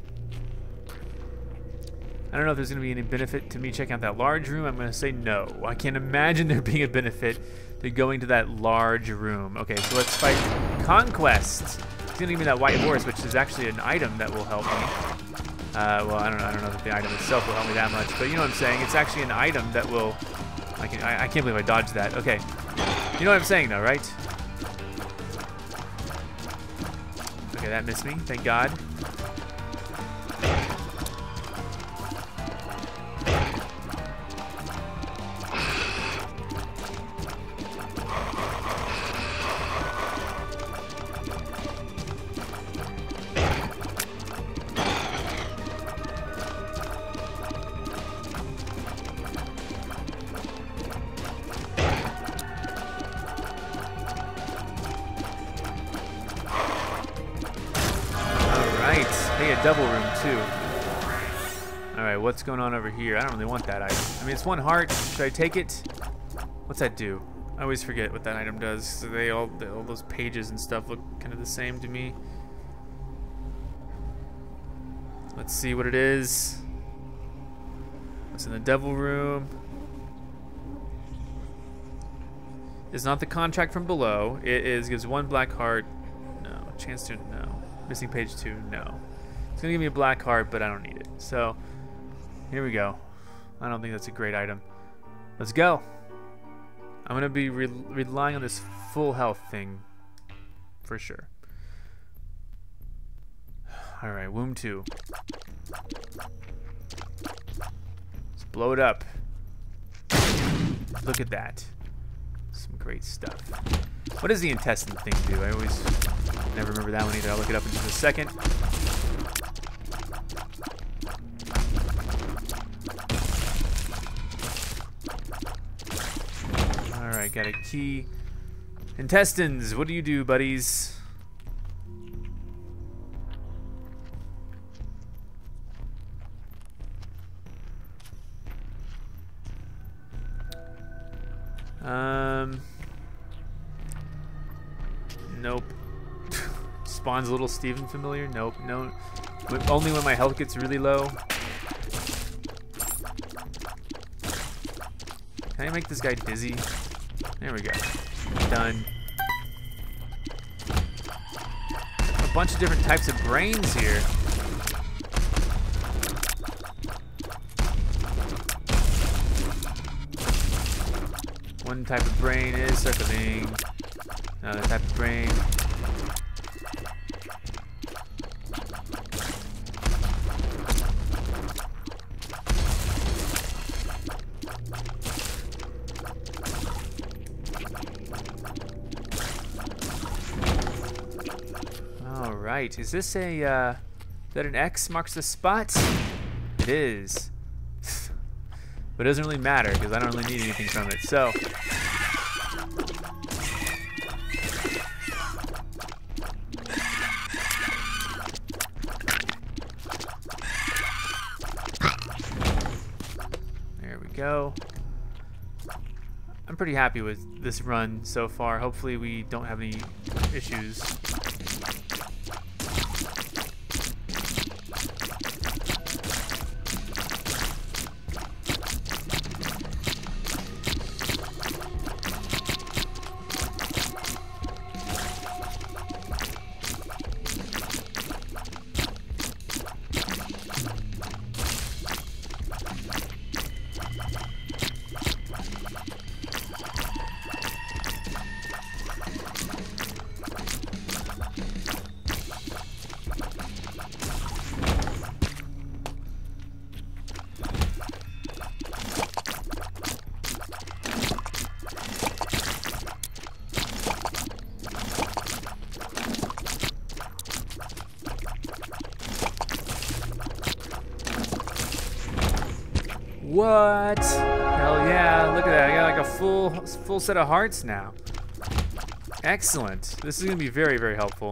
I don't know if there's going to be any benefit to me checking out that large room. I'm going to say no. I can't imagine there being a benefit to going to that large room. Okay, so let's fight Conquest. It's going to give me that white horse, which is actually an item that will help me. Uh, well, I don't know. I don't know that the item itself will help me that much, but you know what I'm saying. It's actually an item that will. I can. I, I can't believe I dodged that. Okay, you know what I'm saying, though, right? Okay, that missed me. Thank God. Double room too. All right, what's going on over here? I don't really want that item. I mean, it's one heart. Should I take it? What's that do? I always forget what that item does. So they all, they, all those pages and stuff look kind of the same to me. Let's see what it is. What's in the devil room? It's not the contract from below. It is gives one black heart. No. Chance to no. Missing page two. No. It's gonna give me a black heart, but I don't need it. So, here we go. I don't think that's a great item. Let's go. I'm gonna be re relying on this full health thing for sure. All right, womb two. Let's blow it up. Look at that. Some great stuff. What does the intestine thing do? I always never remember that one either. I'll look it up in just a second. Alright, got a key. Intestines, what do you do, buddies? Um. Nope. Spawns a little Steven familiar? Nope. No. Only when my health gets really low. Can I make this guy dizzy? There we go. Done. A bunch of different types of brains here. One type of brain is circling. Another type of brain. All right, is this a, uh, is that an X marks the spot? It is. But it doesn't really matter because I don't really need anything from it, so. There we go. I'm pretty happy with this run so far. Hopefully we don't have any issues. What? Hell yeah, look at that. I got like a full full set of hearts now. Excellent. This is gonna be very, very helpful.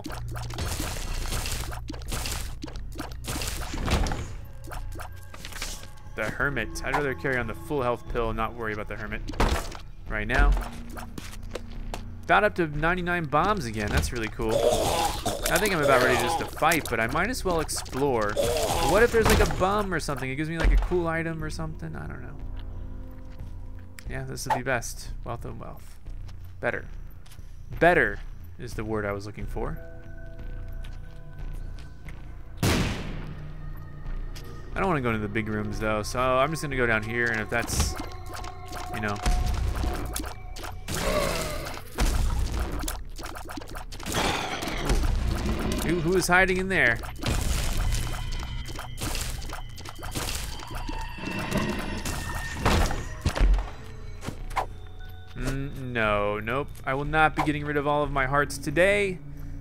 The Hermit. I'd rather carry on the full health pill and not worry about the Hermit right now. about up to ninety-nine bombs again. That's really cool. I think I'm about ready just to fight, but I might as well explore. What if there's like a bum or something? It gives me like a cool item or something. I don't know. Yeah, this would be best. Wealth and wealth. Better. Better is the word I was looking for. I don't want to go into the big rooms though, so I'm just gonna go down here, and if that's, you know. Ooh. Who, who is hiding in there? Mm, no, nope. I will not be getting rid of all of my hearts today.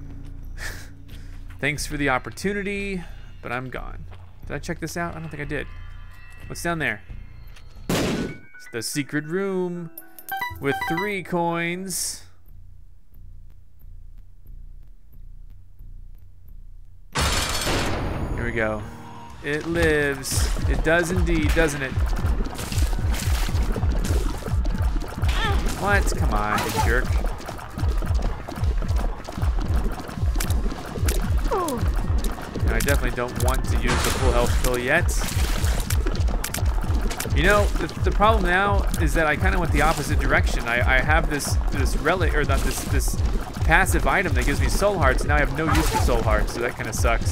Thanks for the opportunity, but I'm gone. Did I check this out? I don't think I did. What's down there? It's the secret room with three coins. Here we go. It lives. It does indeed, doesn't it? What? Come on, you jerk. I definitely don't want to use the full health pill yet. You know, the, the problem now is that I kind of went the opposite direction. I, I have this this relic, or not this this passive item that gives me soul hearts, and now I have no use for soul hearts, so that kind of sucks.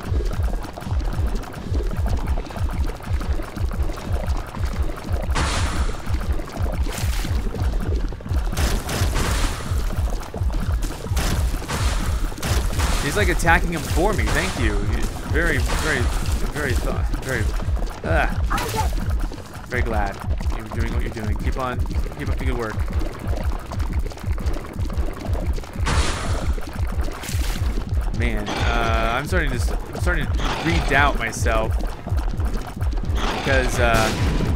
He's like attacking him for me. Thank you. Very, very, very, very, uh, very glad you're doing what you're doing. Keep on, keep up the good work. Man, uh, I'm starting to, I'm starting to redoubt myself because, uh,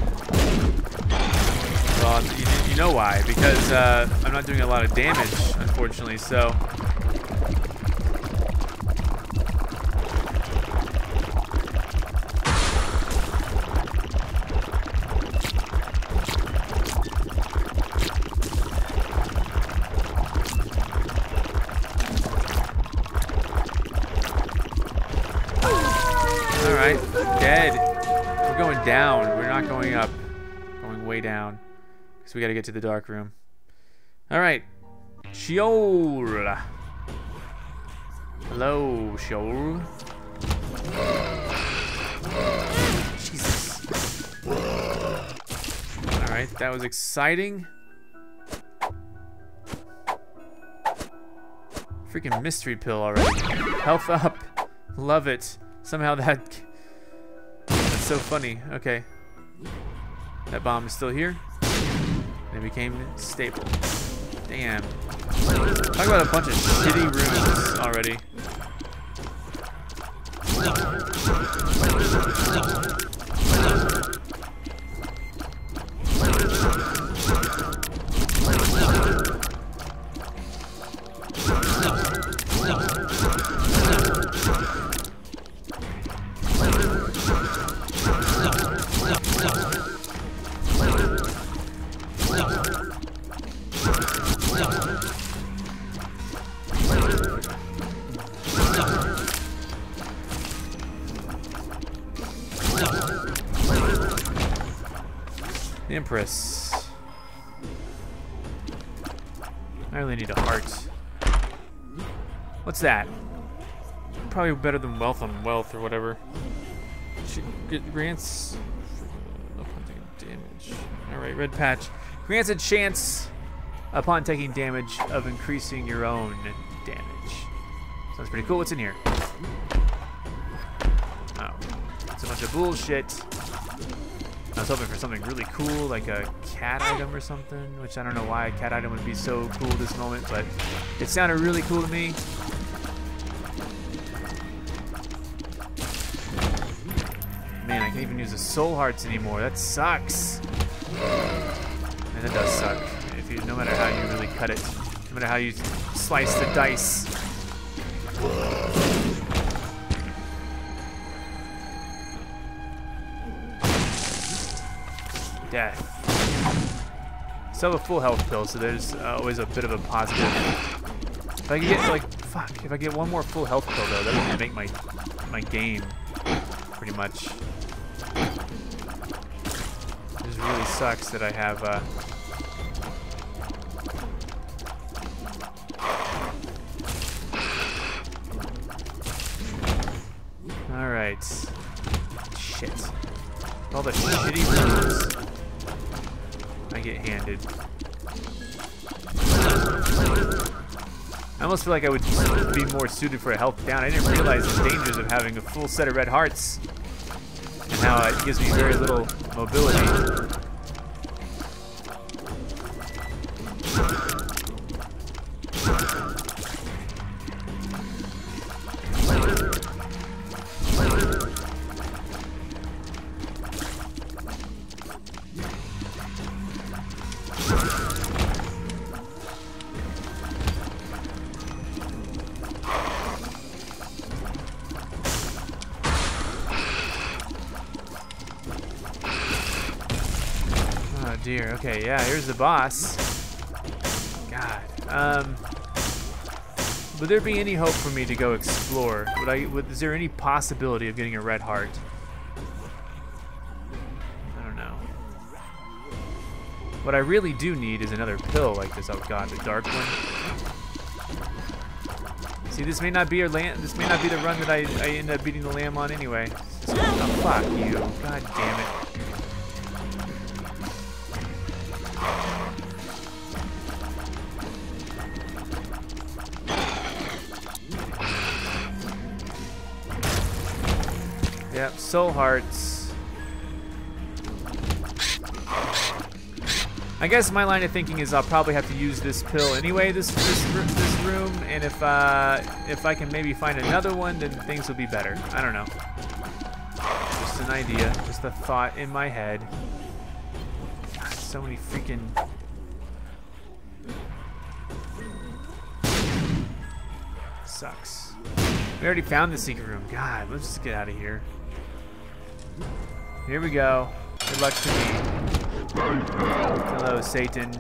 well, you, you know why? Because uh, I'm not doing a lot of damage, unfortunately. So. Dead. We're going down. We're not going up. Going way down. Because we got to get to the dark room. Alright. Sheol. Hello, Sheol. Jesus. Alright, that was exciting. Freaking mystery pill already. Health up. Love it. Somehow that... That's so funny. Okay. That bomb is still here. It became stable. Damn. Talk about a bunch of shitty rooms already. The Empress. I really need a heart. What's that? Probably better than wealth on wealth or whatever. She grants uh, upon taking damage. Alright, red patch. Grants a chance upon taking damage of increasing your own damage. Sounds pretty cool. What's in here? Oh. It's a bunch of bullshit. I was hoping for something really cool, like a cat item or something, which I don't know why a cat item would be so cool this moment, but it sounded really cool to me. Man, I can't even use the soul hearts anymore. That sucks. And it does suck. If you, no matter how you really cut it, no matter how you slice the dice. Death. still have a full health pill, so there's uh, always a bit of a positive. If I could get like, fuck, if I get one more full health pill though, that would make my my game pretty much. It just really sucks that I have. Uh, all right. Shit. All the shitty rooms I get handed. I almost feel like I would be more suited for a health down. I didn't realize the dangers of having a full set of red hearts and how it gives me very little mobility. Dear. Okay, yeah, here's the boss. God. Um, would there be any hope for me to go explore? Would I? Would, is there any possibility of getting a red heart? I don't know. What I really do need is another pill like this. Oh God, the dark one. See, this may not be a lamb. This may not be the run that I, I end up beating the lamb on anyway. Oh, fuck you. God damn it. Yep, soul hearts. I guess my line of thinking is I'll probably have to use this pill anyway, this this, this room, and if uh, if I can maybe find another one, then things will be better. I don't know. Just an idea, just a thought in my head. God, so many freaking. Sucks. We already found the secret room. God, let's just get out of here. Here we go. Good luck to me. Hello, Satan.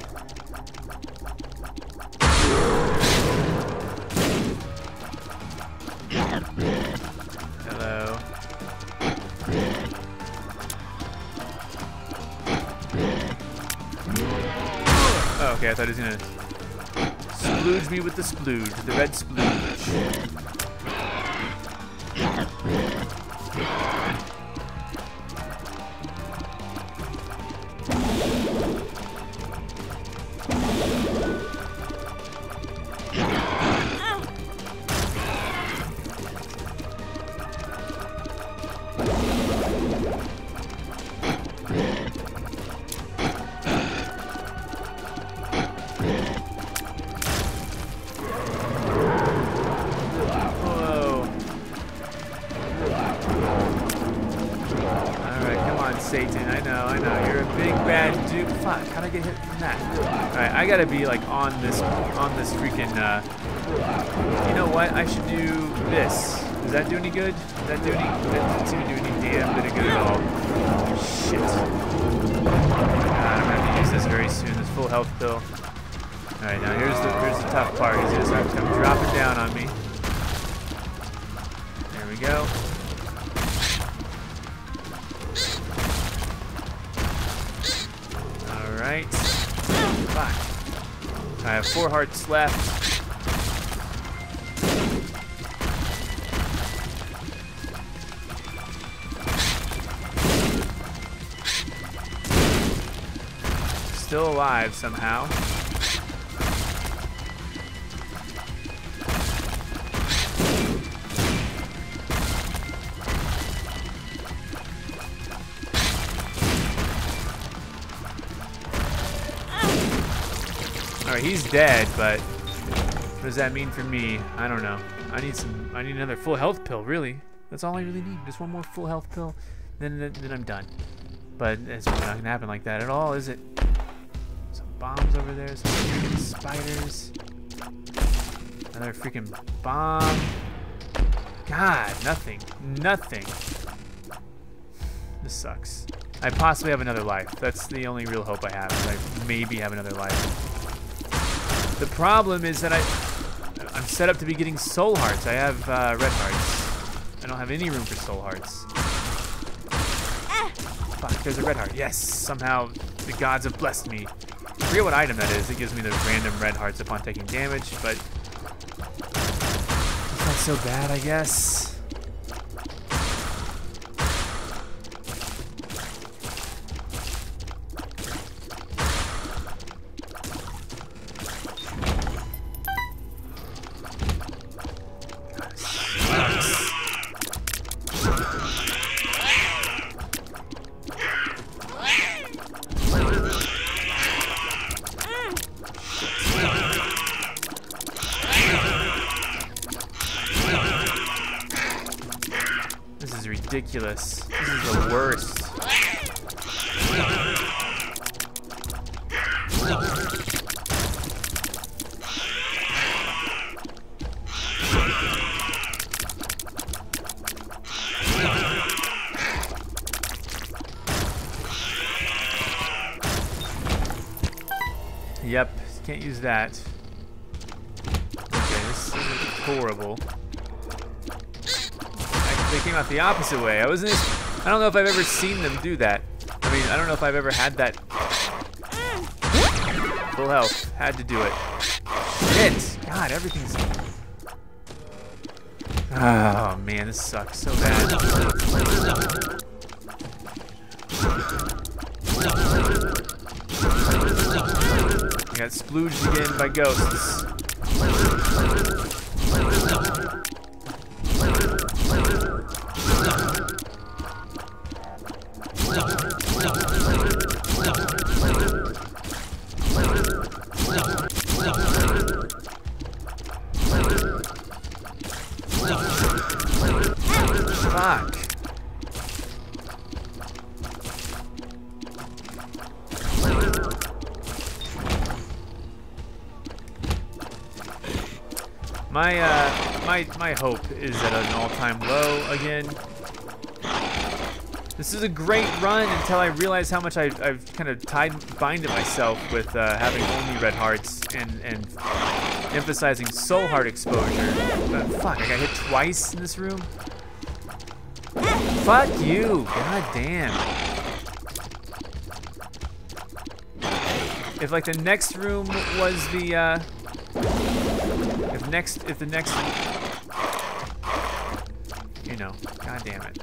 Hello. Oh, okay, I thought he was gonna splooge me with the splooge, the red splooge. Satan, I know, I know, you're a big bad dude. Fuck, how'd I get hit from that? Alright, I gotta be like on this, on this freaking, uh, you know what, I should do this. Does that do any good? Does that do any, that doesn't seem to do any damn bit of good at all. Shit. God, I'm gonna have to use this very soon, this full health pill. Alright, now here's the, here's the tough part, is just have to come drop it down on me. There we go. Alright. Fuck. I have four hearts left. Still alive somehow. Alright, he's dead, but what does that mean for me? I don't know. I need some. I need another full health pill. Really, that's all I really need. Just one more full health pill, then then, then I'm done. But it's not gonna happen like that at all, is it? Some bombs over there. Some freaking spiders. Another freaking bomb. God, nothing. Nothing. This sucks. I possibly have another life. That's the only real hope I have. Is I maybe have another life. The problem is that I, I'm set up to be getting soul hearts. I have uh, red hearts. I don't have any room for soul hearts. Fuck, there's a red heart. Yes, somehow the gods have blessed me. I forget what item that is. It gives me those random red hearts upon taking damage, but it's not so bad, I guess. Ridiculous. This is the worst. Yep, can't use that. Okay, this is horrible. They came out the opposite way. I wasn't. I don't know if I've ever seen them do that. I mean, I don't know if I've ever had that. Full health. Had to do it. Shit. God, everything's. Oh man, this sucks so bad. I got splooged again by ghosts. Fuck. My uh, my my hope is at an all-time low again. This is a great run until I realize how much I, I've kind of tied binded myself with uh, having only red hearts and and emphasizing soul heart exposure. But fuck, I got hit twice in this room. Fuck you! God damn. If like the next room was the uh, if next if the next you know, god damn it.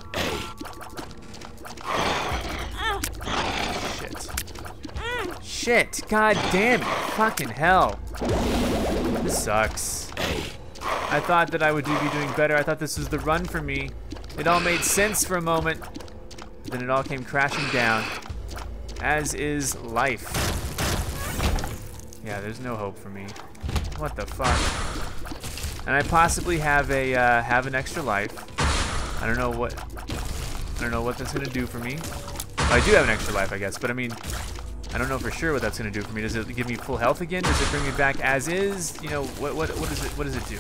Shit. Shit! God damn it! Fucking hell! This sucks. I thought that I would be doing better. I thought this was the run for me. It all made sense for a moment, but then it all came crashing down, as is life. Yeah, there's no hope for me. What the fuck? And I possibly have a uh, have an extra life. I don't know what I don't know what that's gonna do for me. Well, I do have an extra life, I guess, but I mean, I don't know for sure what that's gonna do for me. Does it give me full health again? Does it bring me back as is? You know, what what what does it what does it do?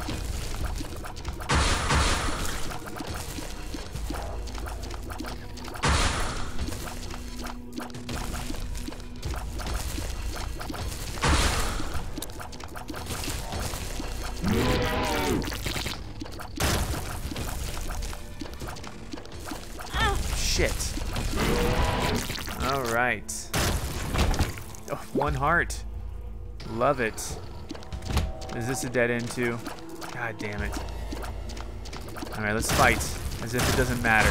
Shit. All right. Oh, one heart. Love it. Is this a dead end too? God damn it. All right, let's fight as if it doesn't matter.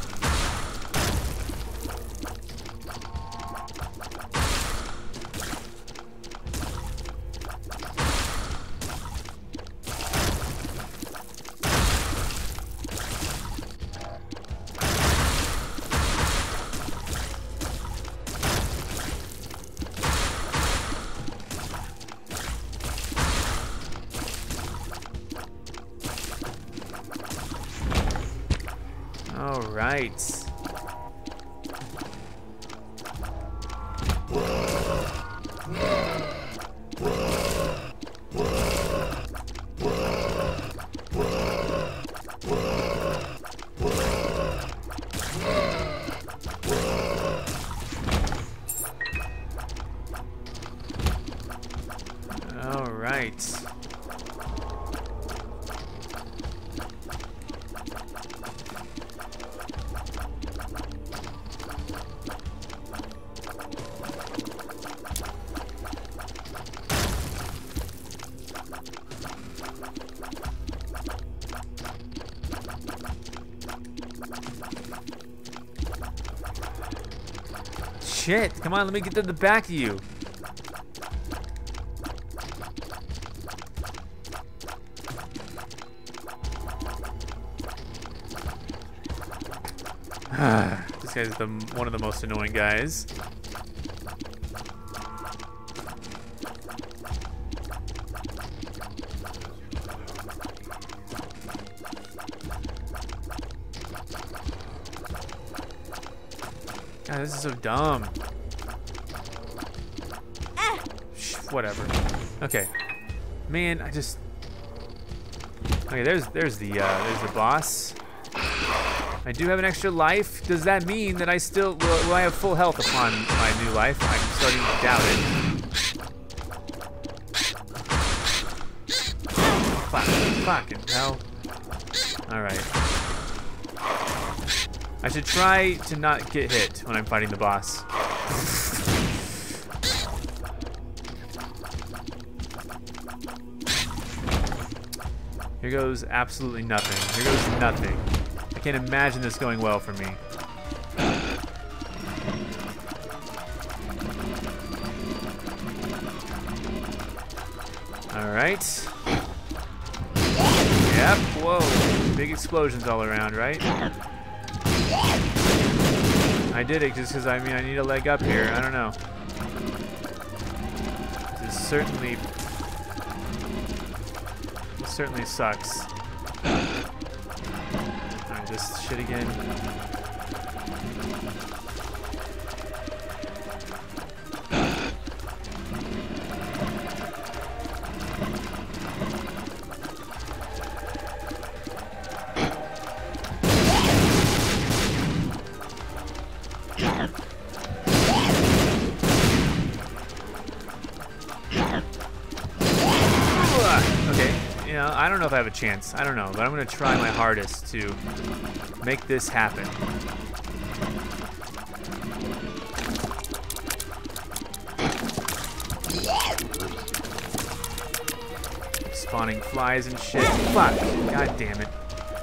All right. All right. Shit, come on, let me get to the back of you. This guy's the one of the most annoying guys. God, this is so dumb. Ah. Shh, whatever. Okay, man, I just. Okay, there's there's the uh, there's the boss. I do have an extra life. Does that mean that I still will, will I have full health upon my new life? I'm starting to doubt it. Fuck, fucking hell. All right. I should try to not get hit when I'm fighting the boss. Here goes absolutely nothing. Here goes nothing. I can't imagine this going well for me. All right. Yep, whoa. Big explosions all around, right? I did it just because, I mean, I need a leg up here. I don't know. This certainly... This certainly sucks. Alright, this shit again. I don't know if I have a chance. I don't know, but I'm going to try my hardest to make this happen. Spawning flies and shit. Fuck. God damn it.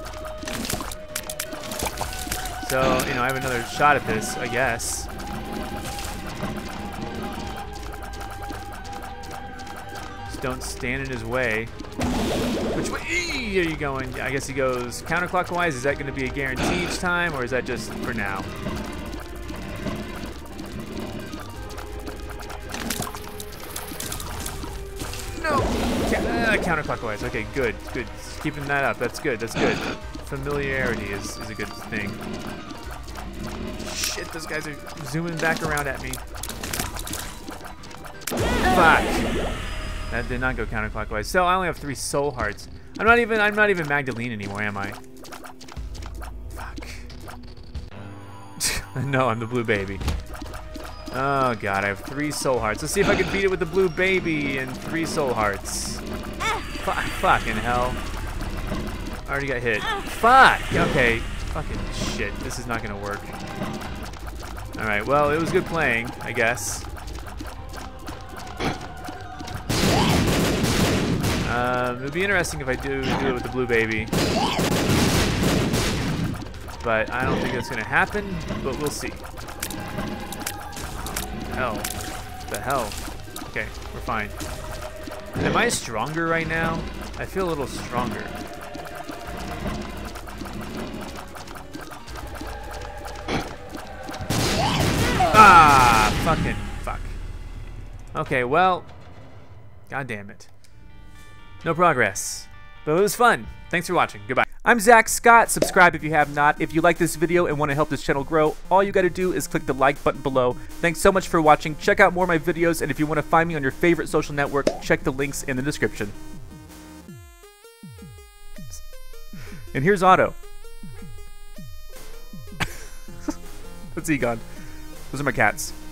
So, you know, I have another shot at this, I guess. Just don't stand in his way. Which way are you going? I guess he goes counterclockwise. Is that going to be a guarantee each time, or is that just for now? No! Uh, counterclockwise. Okay, good, good. Keeping that up. That's good, that's good. Familiarity is, is a good thing. Shit, those guys are zooming back around at me. Fuck! That did not go counterclockwise. So I only have three soul hearts. I'm not even I'm not even Magdalene anymore, am I? Fuck. No, I'm the blue baby. Oh god, I have three soul hearts. Let's see if I can beat it with the blue baby and three soul hearts. Fuck, fucking hell. I already got hit. Fuck! Okay. Fucking shit. This is not gonna work. Alright, well, it was good playing, I guess. Um, it would be interesting if I do do it with the blue baby. But I don't think that's going to happen, but we'll see. Hell. What the hell? Okay, we're fine. Am I stronger right now? I feel a little stronger. Ah! Fucking fuck. Okay, well. God damn it. No progress, but it was fun. Thanks for watching. Goodbye. I'm ZackScott. Subscribe if you have not. If you like this video and want to help this channel grow, all you got to do is click the like button below. Thanks so much for watching. Check out more of my videos, and if you want to find me on your favorite social network, check the links in the description. And here's Otto. That's Egon. Those are my cats.